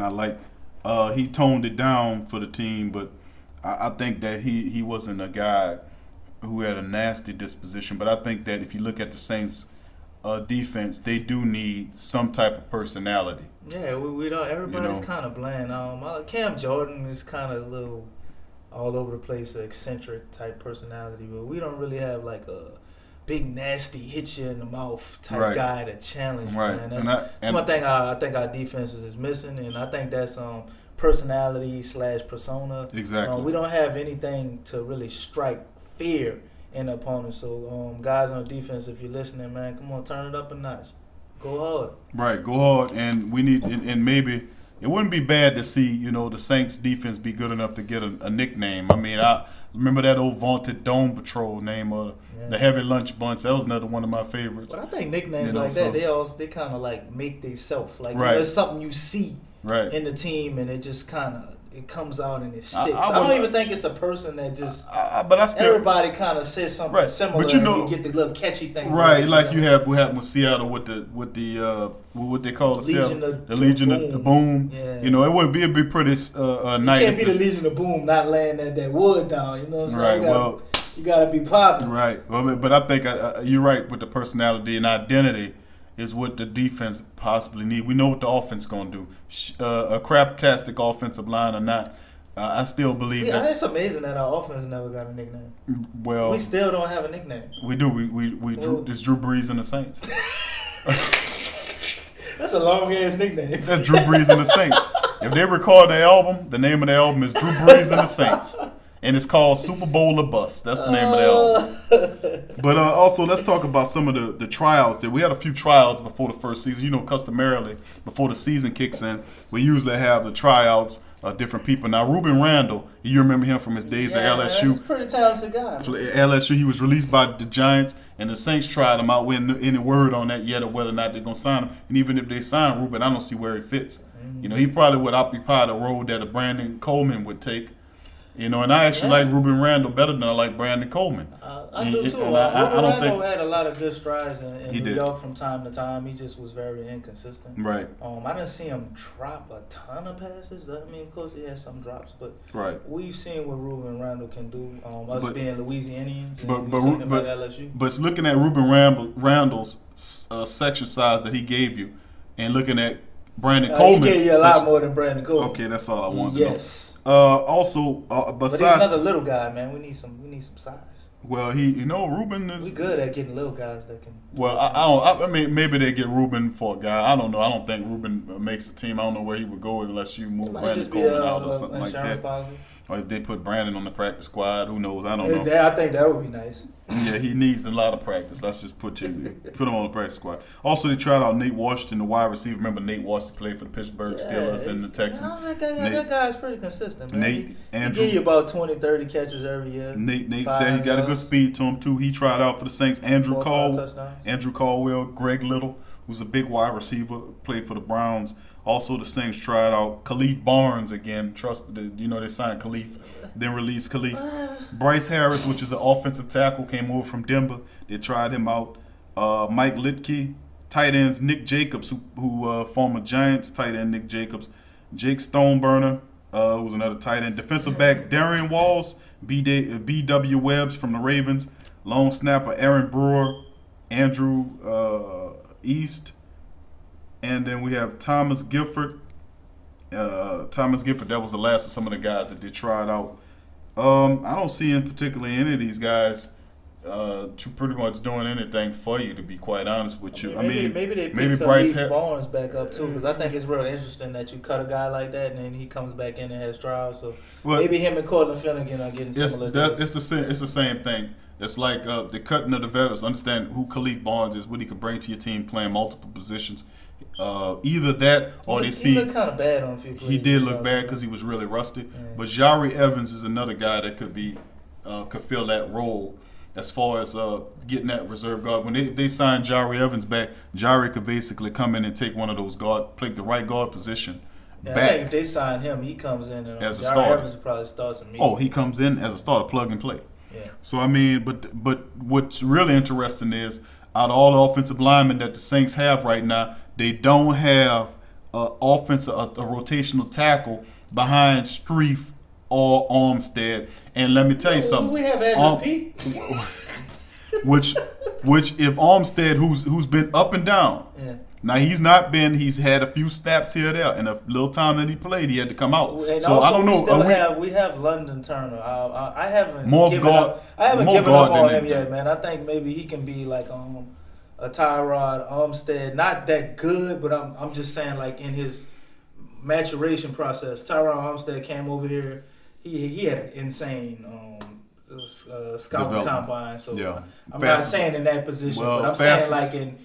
He toned it down for the team, but I think that he wasn't a guy who had a nasty disposition. But I think that if you look at the Saints defense, they do need some type of personality. Yeah, we don't. Everybody's kind of bland. Cam Jordan is kind of a little all over the place, an eccentric type personality, but we don't really have like a big nasty hit you in the mouth type guy to challenge you, man. That's one thing I think our defense is missing, and I think that's personality / persona. Exactly. We don't have anything to really strike fear in the opponent. So guys on defense, if you're listening, man, come on, turn it up a notch. Go hard. Right, go hard, and we need, and maybe it wouldn't be bad to see, the Saints defense be good enough to get a nickname. I mean, I remember that old vaunted Dome Patrol name, the Heavy Lunch Bunch. That was another one of my favorites. But I think nicknames that, they kind of like make they self. Like there's something you see in the team, and it just kind of it comes out and it sticks. I don't even think it's a person that just. But I still, everybody kind of says something similar, but and you get the little catchy thing. Right, like you have what happened with Seattle with the what they call the Legion of Boom. Yeah. It would be a pretty night. You can't be the Legion of Boom not laying that wood down. You know what I'm saying? You gotta be popping. Right. Well, but I think you're right with the personality and identity is what the defense possibly need. We know what the offense going to do. A craptastic offensive line or not, I still believe that. It's amazing that our offense never got a nickname. Well, we still don't have a nickname. We do. We Drew Brees and the Saints. That's a long ass nickname. That's Drew Brees and the Saints. If they record the album, the name of the album is Drew Brees and the Saints. And it's called Super Bowl or Bust. That's the name of the album. But also, let's talk about some of the tryouts. We had a few tryouts before the first season. You know, customarily, before the season kicks in, we usually have the tryouts of different people. Now, Ruben Randall, you remember him from his days at LSU. He's a pretty talented guy. LSU, he was released by the Giants, and the Saints tried him out. We ain't any word on that yet of whether or not they're going to sign him. And even if they sign Ruben, I don't see where he fits. You know, he probably would occupy the role that a Brandon Coleman would take. You know, and I actually like Ruben Randall better than I like Brandon Coleman. I do too. Ruben Randall had a lot of good strides in New York from time to time. He just was very inconsistent. Right. I didn't see him drop a ton of passes. I mean, of course, he had some drops, but we've seen what Ruben Randall can do. Us being Louisianians, and we've seen him at LSU. But looking at Ruben Randall's section size that he gave you, and looking at Brandon Coleman's he gave you a lot more than Brandon Coleman. Okay, that's all I wanted to know. Also, besides, but he's another little guy, man. We need some size. Well, Ruben is. We good at getting little guys that can. Well, I mean, maybe they get Ruben for a guy. I don't know. I don't think Ruben makes the team. I don't know where he would go unless you move Brandon Coleman out or something like that. Policy. Or if they put Brandon on the practice squad, who knows? I don't know. I think that would be nice. Yeah, he needs a lot of practice. Let's just put him on the practice squad. Also, they tried out Nate Washington, the wide receiver. Remember, Nate Washington played for the Pittsburgh Steelers and the Texans. That guy's pretty consistent, man. He give you about 20, 30 catches every year. Nate's there. He got a good speed to him, too. He tried out for the Saints. Andrew Caldwell, Greg Little, who's a big wide receiver, played for the Browns. Also, the Saints tried out Khalif Barnes again. They signed Khalif, then released Khalif. Bryce Harris, which is an offensive tackle, came over from Denver. They tried him out. Mike Litke, tight ends Nick Jacobs, who former Giants tight end Nick Jacobs. Jake Stoneburner was another tight end. Defensive back Darian Walls, B.W. Webbs from the Ravens. Long snapper Aaron Brewer, Andrew East. And then we have Thomas Gifford. That was the last of some of the guys that they tried out. I don't see in particular any of these guys pretty much doing anything for you, to be quite honest with you. Maybe they pick Bryce Barnes back up too, because I think it's real interesting that you cut a guy like that and then he comes back in and has trials. So maybe him and Cortland Finnegan are getting similar. It's the same thing. It's like the cutting of the veterans. Understand who Khalif Barnes is, what he could bring to your team, playing multiple positions. Either that or they see. He looked kind of bad on a few plays. He did look bad because he was really rusty. Yeah. But Jari Evans is another guy that could fill that role as far as getting that reserve guard. When they signed Jari Evans back, Jari could basically come in and take one of those play the right guard position. Yeah, I think if they sign him, he comes in and as a Jari starter. Evans will probably start some meetings. Oh, he comes in as a starter, plug and play. Yeah. So I mean, but what's really interesting is out of all the offensive linemen that the Saints have right now, they don't have a rotational tackle behind Streif or Armstead. And let me tell you something. We have Andrews Pete. which if Armstead, who's been up and down. Yeah. Now he's had a few snaps here or there, and a little time that he played, he had to come out. And so also I don't know. We have London Turner. I haven't given up on him yet, man. I think maybe he can be like a Tyrod Armstead, not that good, but I'm just saying, like, in his maturation process. Tyrod Armstead came over here. He had an insane scouting combine. So yeah. I'm not saying in that position, but I'm saying like in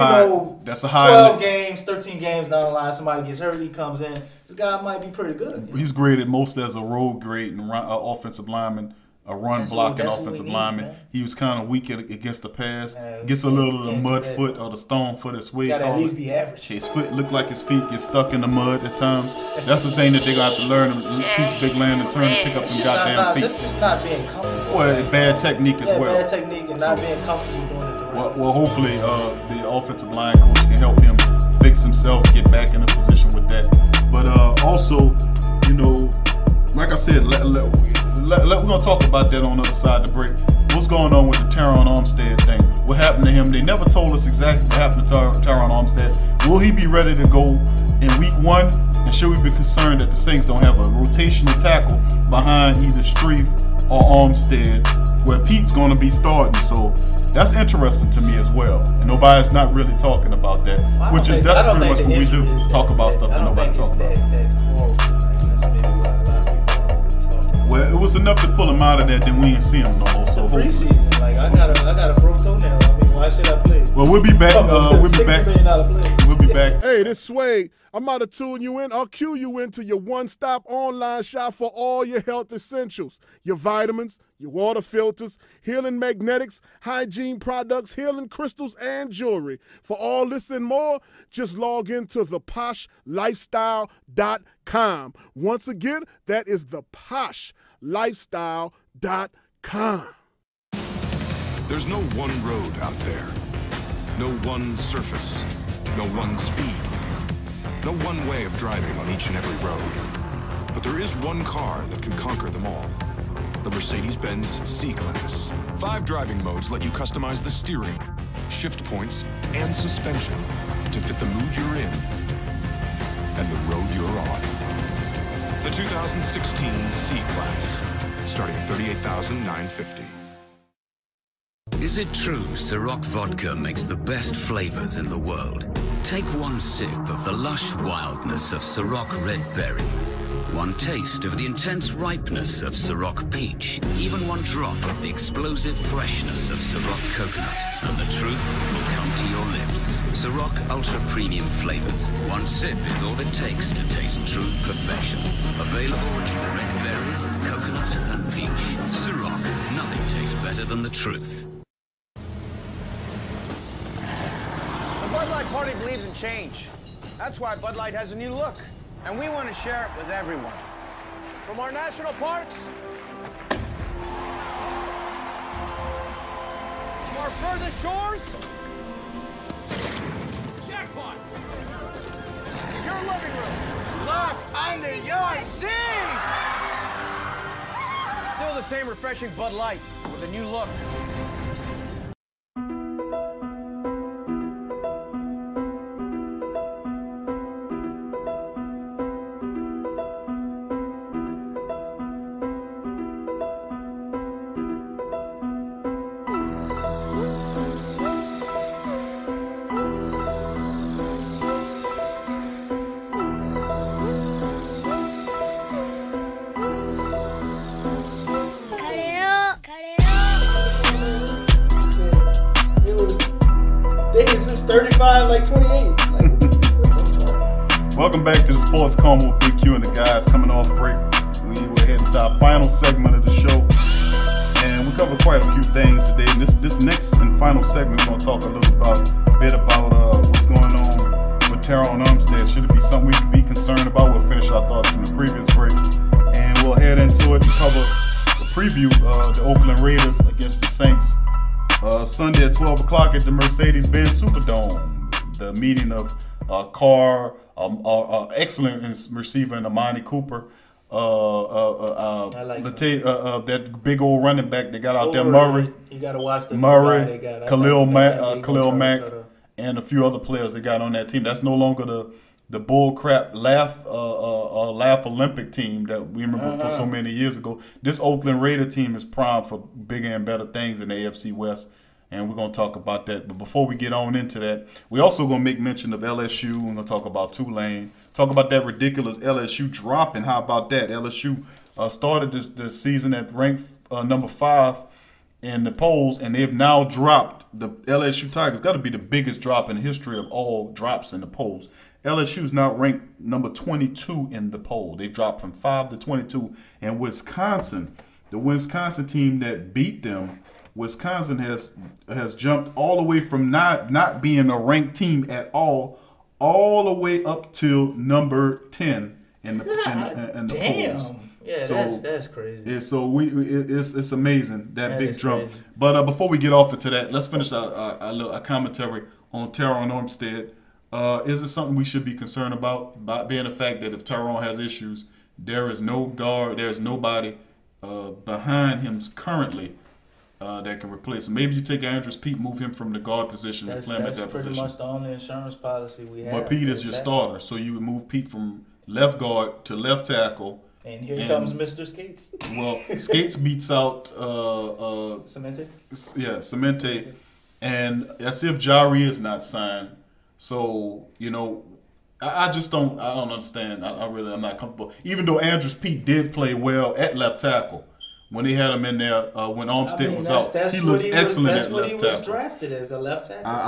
12 games, 13 games down the line, somebody gets hurt, he comes in. This guy might be pretty good. He's graded mostly as a road grade and offensive lineman. A run-blocking offensive lineman. Man. He was kind of weak against the pass. Gets a little of the mud foot or the stone foot as well. Gotta at least be average. His foot look like his feet get stuck in the mud at times. That's the thing that they got to learn. Teach big land and turn and pick up them goddamn feet. That's just not being comfortable. Well, bad technique as well. Bad technique and not being comfortable doing it the right way. Well, hopefully the offensive line coach can help him fix himself, get back in a position with that. But also, like I said, we're going to talk about that on the other side of the break. What's going on with the Tyron Armstead thing? What happened to him? They never told us exactly what happened to Tyron Armstead. Will he be ready to go in week 1? And should we be concerned that the Saints don't have a rotational tackle behind either Streif or Armstead, where Pete's going to be starting? So That's interesting to me as well, and nobody's not really talking about that. That's pretty much what we do. Talk about stuff that nobody talks about. Well, it was enough to pull him out of that, then we ain't see him no more. So preseason, like I got a broke toenail. I mean, why should I play? Well, we'll be back. We'll be back. We'll be back. Hey, this Sway. I'm about to tune you in. I'll cue you into your one-stop online shop for all your health essentials. Your vitamins, your water filters, healing magnetics, hygiene products, healing crystals, and jewelry. For all this and more, just log into theposhlifestyle.com. Once again, that is theposhlifestyle.com. There's no one road out there. No one surface. No one speed. No one way of driving on each and every road. But there is one car that can conquer them all. The Mercedes-Benz C-Class. 5 driving modes let you customize the steering, shift points, and suspension to fit the mood you're in and the road you're on. The 2016 C-Class, starting at $38,950. Is it true Ciroc vodka makes the best flavors in the world? Take one sip of the lush wildness of Ciroc Red Berry. One taste of the intense ripeness of Ciroc Peach. Even one drop of the explosive freshness of Ciroc Coconut. And the truth will come to your lips. Ciroc Ultra Premium flavors. One sip is all it takes to taste true perfection. Available in Red Berry, Coconut, and Peach. Ciroc, nothing tastes better than the truth. The Bud Light Party believes in change. That's why Bud Light has a new look, and we want to share it with everyone. From our national parks to our furthest shores, jackpot, to your living room. Look under your seats! Still the same refreshing Bud Light with a new look. Since 35, like 28. Welcome back to the Sports Coma with Big Q and the guys coming off break. We're heading to our final segment of the show. And we covered quite a few things today. And this next and final segment, we're going to talk a little bit about what's going on with Teron Armstead. Should it be something we could be concerned about? We'll finish our thoughts from the previous break. And we'll head into it to cover the preview of the Oakland Raiders against the Saints. Sunday at 12 o'clock at the Mercedes-Benz Superdome. The meeting of Carr, excellent receiver in Amani Cooper, that big old running back that got out there, Murray. You got to watch the Murray, they got. Khalil Mack, and a few other players they got on that team. That's no longer the bull crap laugh Olympic team that we remember for so many years ago. This Oakland Raider team is primed for bigger and better things in the AFC West, and we're going to talk about that. But before we get on into that, we're also going to make mention of LSU. We're going to talk about Tulane, talk about that ridiculous LSU dropping. How about that? LSU started this season at ranked number 5 in the polls, and they've now dropped. The LSU Tigers got to be the biggest drop in the history of all drops in the polls. LSU is now ranked number 22 in the poll. They dropped from 5 to 22. And Wisconsin, the Wisconsin team that beat them, Wisconsin has jumped all the way from not being a ranked team at all the way up to number 10 in the polls. Yeah, so, that's crazy. Yeah, so it's amazing that big jump. Crazy. But before we get off into that, let's finish a commentary on Teron Armstead. Is it something we should be concerned about being the fact that if Teron has issues, there is no guard, there's nobody behind him currently that can replace him. Maybe you take Andrews Pete, move him from the guard position and play him at that position. That's pretty much the only insurance policy we have. But Pete is your starter, so you would move Pete from left guard to left tackle. And here comes Mr. Skates. Well, Skates beats out Cemente. Yeah, Cemente. And that's if Jari is not signed. So, I just don't understand. I'm not comfortable. Even though Andrews Pete did play well at left tackle. When they had him in there, when Armstead was out, he looked excellent at left tackle. That's what he was drafted as, a left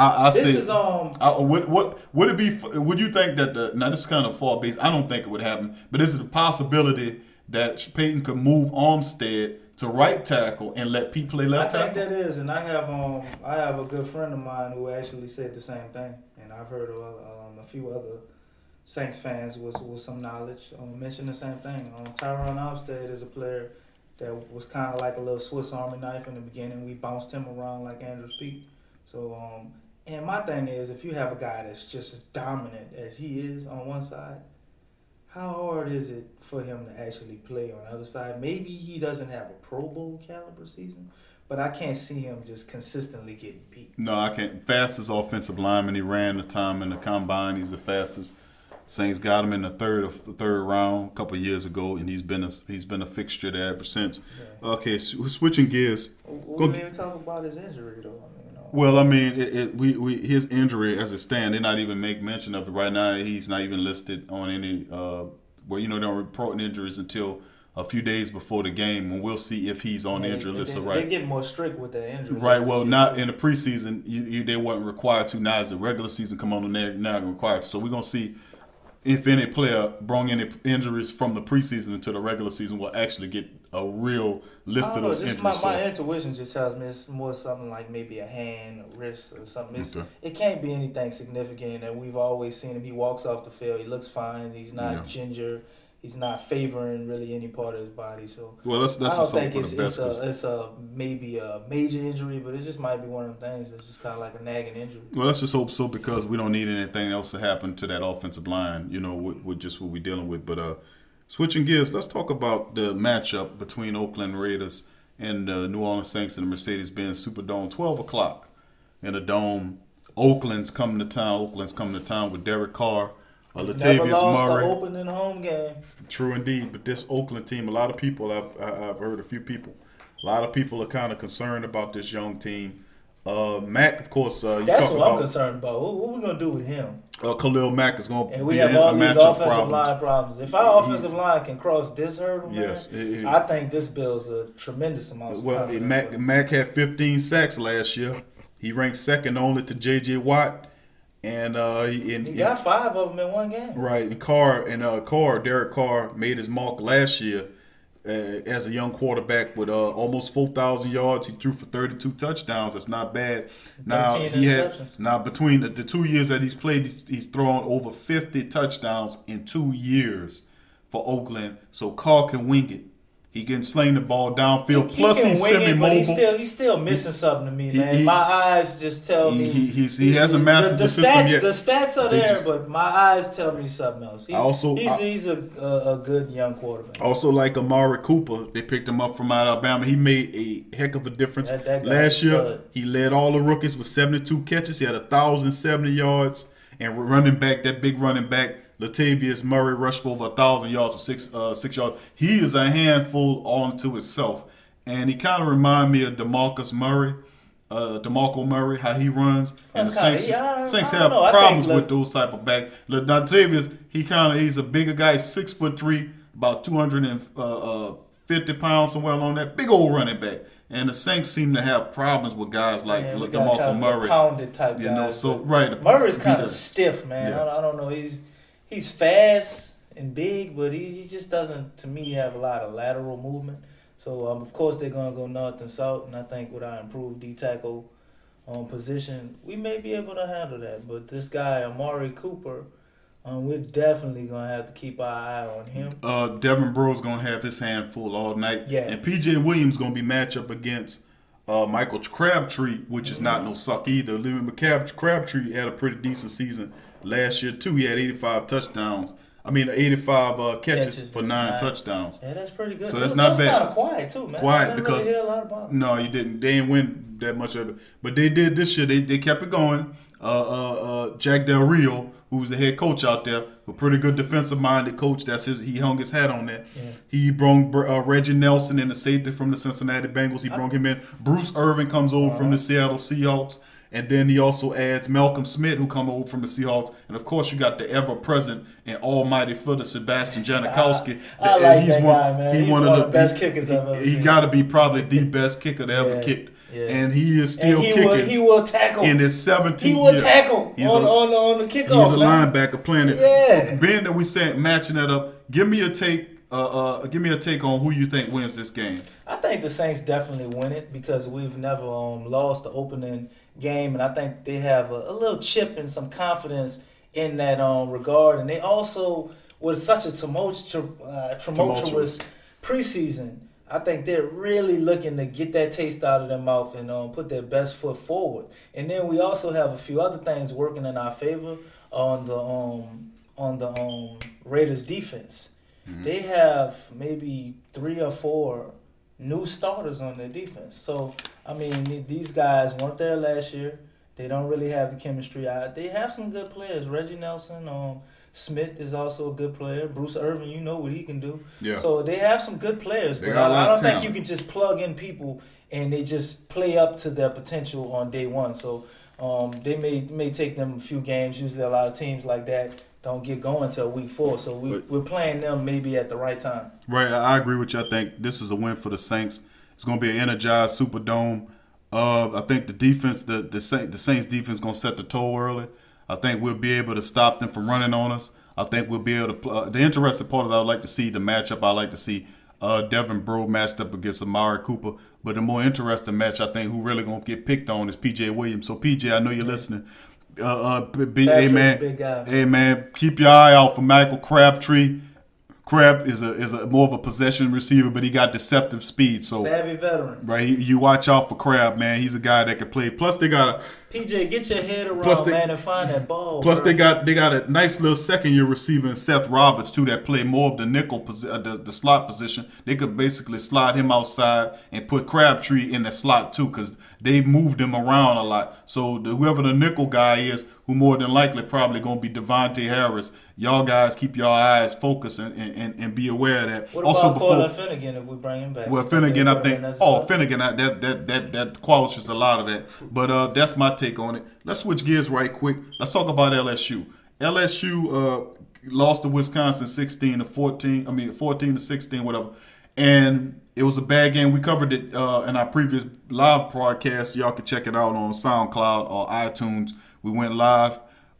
tackle. Would it be? Would you think that now this is kind of far based? I don't think it would happen, but is it a possibility that Peyton could move Armstead to right tackle and let Pete play left tackle? I think that is, and I have a good friend of mine who actually said the same thing, and I've heard of a few other Saints fans with some knowledge mention the same thing. Tyron Armstead is a player that was kind of like a little Swiss Army knife in the beginning. We bounced him around like Andrews Pete. So, and my thing is, if you have a guy that's just as dominant as he is on one side, how hard is it for him to actually play on the other side? Maybe he doesn't have a Pro Bowl caliber season, but I can't see him just consistently getting beat. No, I can't. Fastest offensive lineman. He ran the time in the combine. He's the fastest. Saints got him in the third round a couple of years ago, and he's been a fixture there ever since. Yeah. Okay, switching gears. We didn't even talk about his injury though. Well, his injury as it stands, they're not even make mention of it right now. He's not even listed on any. They don't report injuries until a few days before the game, and we'll see if he's on the injury list. Right, they get more strict with the injury. Right. Well, not in the preseason. They weren't required to. Now as the regular season come on, they're now required to. So we're gonna see if any player brought any injuries from the preseason into the regular season will actually get a real list of those injuries. My intuition just tells me it's more something like maybe a hand, a wrist, or something. It can't be anything significant. And we've always seen him. He walks off the field. He looks fine. He's not ginger. He's not favoring really any part of his body. So I don't think it's maybe a major injury, but it just might be one of them things that's just kind of like a nagging injury. Well, let's just hope so, because we don't need anything else to happen to that offensive line, with just what we're dealing with. But switching gears, let's talk about the matchup between Oakland Raiders and the New Orleans Saints in the Mercedes-Benz Superdome, 12 o'clock in the Dome. Oakland's coming to town with Derek Carr. Latavius Never lost Murray. the opening home game. True indeed, but this Oakland team, a lot of people, I've heard a few people, a lot of people are kind of concerned about this young team. Mack, of course, that's what I'm concerned about. What are we gonna do with him? Khalil Mack is going to and we have all these offensive line problems. If our offensive line can cross this hurdle, I think this builds a tremendous amount of confidence. Mack had 15 sacks last year. He ranked second only to J.J. Watt. And he got 5 of them in one game. Right, and Derek Carr made his mark last year as a young quarterback with almost 4,000 yards. He threw for 32 touchdowns. That's not bad. Now between the 2 years that he's played, he's thrown over 50 touchdowns in 2 years for Oakland. So Carr can wing it. He can sling the ball downfield. Plus, he's semi-mobile. But he's still missing something to me, man. My eyes just tell me he hasn't mastered the system yet. The stats are there, but my eyes tell me something else. He's a good young quarterback. Also, like Amari Cooper, they picked him up from out of Alabama. He made a heck of a difference. Last year, he led all the rookies with 72 catches. He had 1,070 yards. And that big running back, Latavius Murray, rushed for over 1,000 yards with 6 yards. He is a handful all unto himself. And he kind of reminds me of DeMarco Murray, how he runs. And the Saints have problems with those type of backs. Latavius, he's a bigger guy, 6'3", about 250 pounds, somewhere along that. Big old running back. And the Saints seem to have problems with guys like DeMarco Murray. Pounded type guys. Murray's kind of stiff, man. Yeah. I don't know. He's fast and big, but he just doesn't, to me, have a lot of lateral movement. So, of course, they're going to go north and south, and I think with our improved D-tackle position, we may be able to handle that. But this guy, Amari Cooper, we're definitely going to have to keep our eye on him. Devin Burrow's going to have his hand full all night. Yeah. And P.J. Williams going to be matched up against Michael Crabtree, which is not no suck either. Crabtree had a pretty decent season last year, too. He had 85 touchdowns. 85 catches for 9 touchdowns. Yeah, that's pretty good. So that's not bad. Kind of quiet, too, man. Quiet because really hear a lot about it. No, you didn't. They didn't win that much of it. But they did this year. They kept it going. Jack Del Rio, who's the head coach out there, a pretty good defensive-minded coach. He hung his hat on that. Yeah. He brought Reggie Nelson in, the safety from the Cincinnati Bengals. He brought him in. Bruce Irvin comes over from the Seattle Seahawks. And then he also adds Malcolm Smith, who come over from the Seahawks. And, of course, you got the ever-present and almighty footer, Sebastian Janikowski. I like that guy, man. He's one of the best kickers I've ever seen. He got to be probably the best kicker that ever kicked. Yeah. And he is still kicking. He will tackle. In his 17th year. He will tackle on the kickoff. He's a linebacker playing it. Yeah. Being that we said matching that up, give me a take on who you think wins this game. I think the Saints definitely win it because we've never lost the opening game, and I think they have a little chip and some confidence in that regard. And they also, with such a tumultuous preseason, I think they're really looking to get that taste out of their mouth and put their best foot forward. And then we also have a few other things working in our favor on the Raiders defense. Mm-hmm. They have maybe 3 or 4 new starters on their defense. So, I mean, these guys weren't there last year. They don't really have the chemistry. They have some good players. Reggie Nelson, Smith is also a good player. Bruce Irvin, you know what he can do. Yeah. So they have some good players. But I don't think you can just plug in people and they just play up to their potential on day one. So they may take them a few games. Usually a lot of teams like that don't get going until week 4. So we're playing them maybe at the right time. Right. I agree with you. I think this is a win for the Saints. It's going to be an energized Superdome. I think the defense, the Saints defense is going to set the tone early. I think we'll be able to stop them from running on us. I think we'll be able to the interesting part is I would like to see the matchup. I like to see Devin Breaux matched up against Amari Cooper. But the more interesting match, I think, who really going to get picked on is P.J. Williams. So, P.J., I know you're listening. Hey, man, keep your eye out for Michael Crabtree. Crab is a more of a possession receiver, but he got deceptive speed. So savvy veteran, right? You watch out for Crab, man. He's a guy that can play. Plus, they got a PJ. Get your head around, man, and find that ball. Plus, they got a nice little second-year receiver in Seth Roberts too that play more of the nickel the slot position. They could basically slide him outside and put Crabtree in the slot too, because they've moved him around a lot. So whoever the nickel guy is, who more than likely probably going to be Devontae Harris. Y'all guys keep your eyes focused and be aware of that. What about Cortland Finnegan if we bring him back? Well, Finnegan, I think. Finnegan, that qualifies a lot of that. But that's my take on it. Let's switch gears right quick. Let's talk about LSU. LSU lost to Wisconsin 14-16, whatever. And it was a bad game. We covered it in our previous live broadcast. Y'all can check it out on SoundCloud or iTunes. We went live.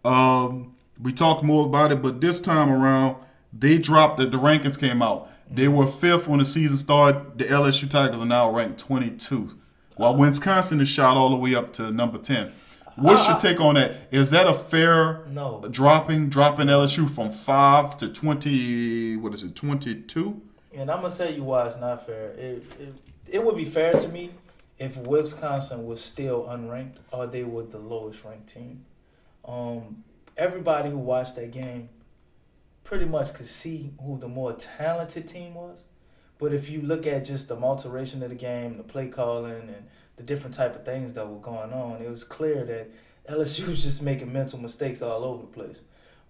We talked more about it, but this time around, they dropped the rankings came out. They were 5th when the season started. The LSU Tigers are now ranked 22, while Wisconsin is shot all the way up to number 10. What's your take on that? Is that a fair dropping LSU from 5 to 20? What is it, 22? And I'm gonna tell you why it's not fair. It would be fair to me if Wisconsin was still unranked or they were the lowest ranked team. Everybody who watched that game pretty much could see who the more talented team was. But if you look at just the alteration of the game, the play calling, and the different type of things that were going on, it was clear that LSU was just making mental mistakes all over the place.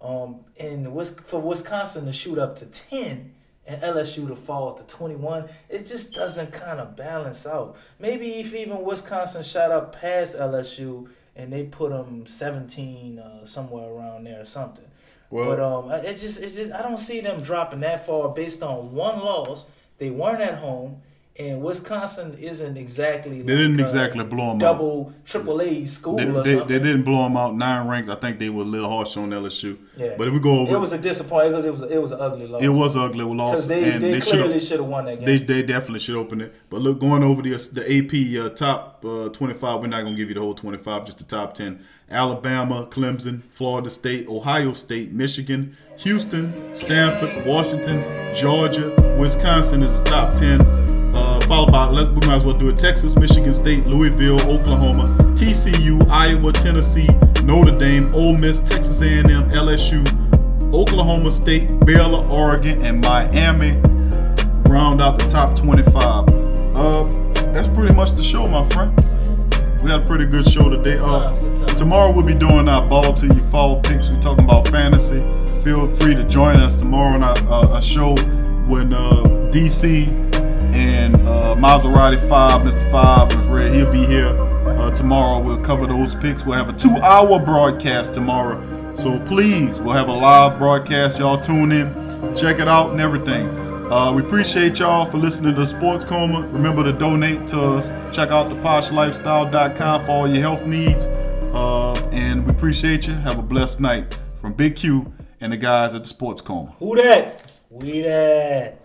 And for Wisconsin to shoot up to 10 and LSU to fall to 21, it just doesn't kind of balance out. Maybe if even Wisconsin shot up past LSU and they put them 17 somewhere around there or something. Well, but it's just I don't see them dropping that far based on one loss. They weren't at home, and Wisconsin isn't exactly they didn't exactly blow them double out. AAA school or something. They didn't blow them out 9 ranked. I think they were a little harsh on LSU. Yeah. But if we go over, it was a disappointment because it was an ugly loss. It was an ugly loss. Because they clearly should have won that game. They definitely should open it. But look, going over the AP top 25, we're not going to give you the whole 25, just the top 10. Alabama, Clemson, Florida State, Ohio State, Michigan, Houston, Stanford, Washington, Georgia, Wisconsin is the top 10. Followed by, we might as well do it, Texas, Michigan State, Louisville, Oklahoma, TCU, Iowa, Tennessee, Notre Dame, Ole Miss, Texas A&M, LSU, Oklahoma State, Baylor, Oregon, and Miami round out the top 25. That's pretty much the show, my friend. We had a pretty good show today. Tomorrow we'll be doing our ball to your fall picks. We're talking about fantasy. Feel free to join us tomorrow on a show when DC and Maserati 5, Mr. 5 is ready. He'll be here. Tomorrow we'll cover those picks. We'll have a 2-hour broadcast tomorrow. So please, we'll have a live broadcast. Y'all tune in, check it out and everything. We appreciate y'all for listening to Sports Coma. Remember to donate to us. Check out theposhlifestyle.com for all your health needs. And we appreciate you. Have a blessed night from Big Q and the guys at the Sports Coma. Who that? We that.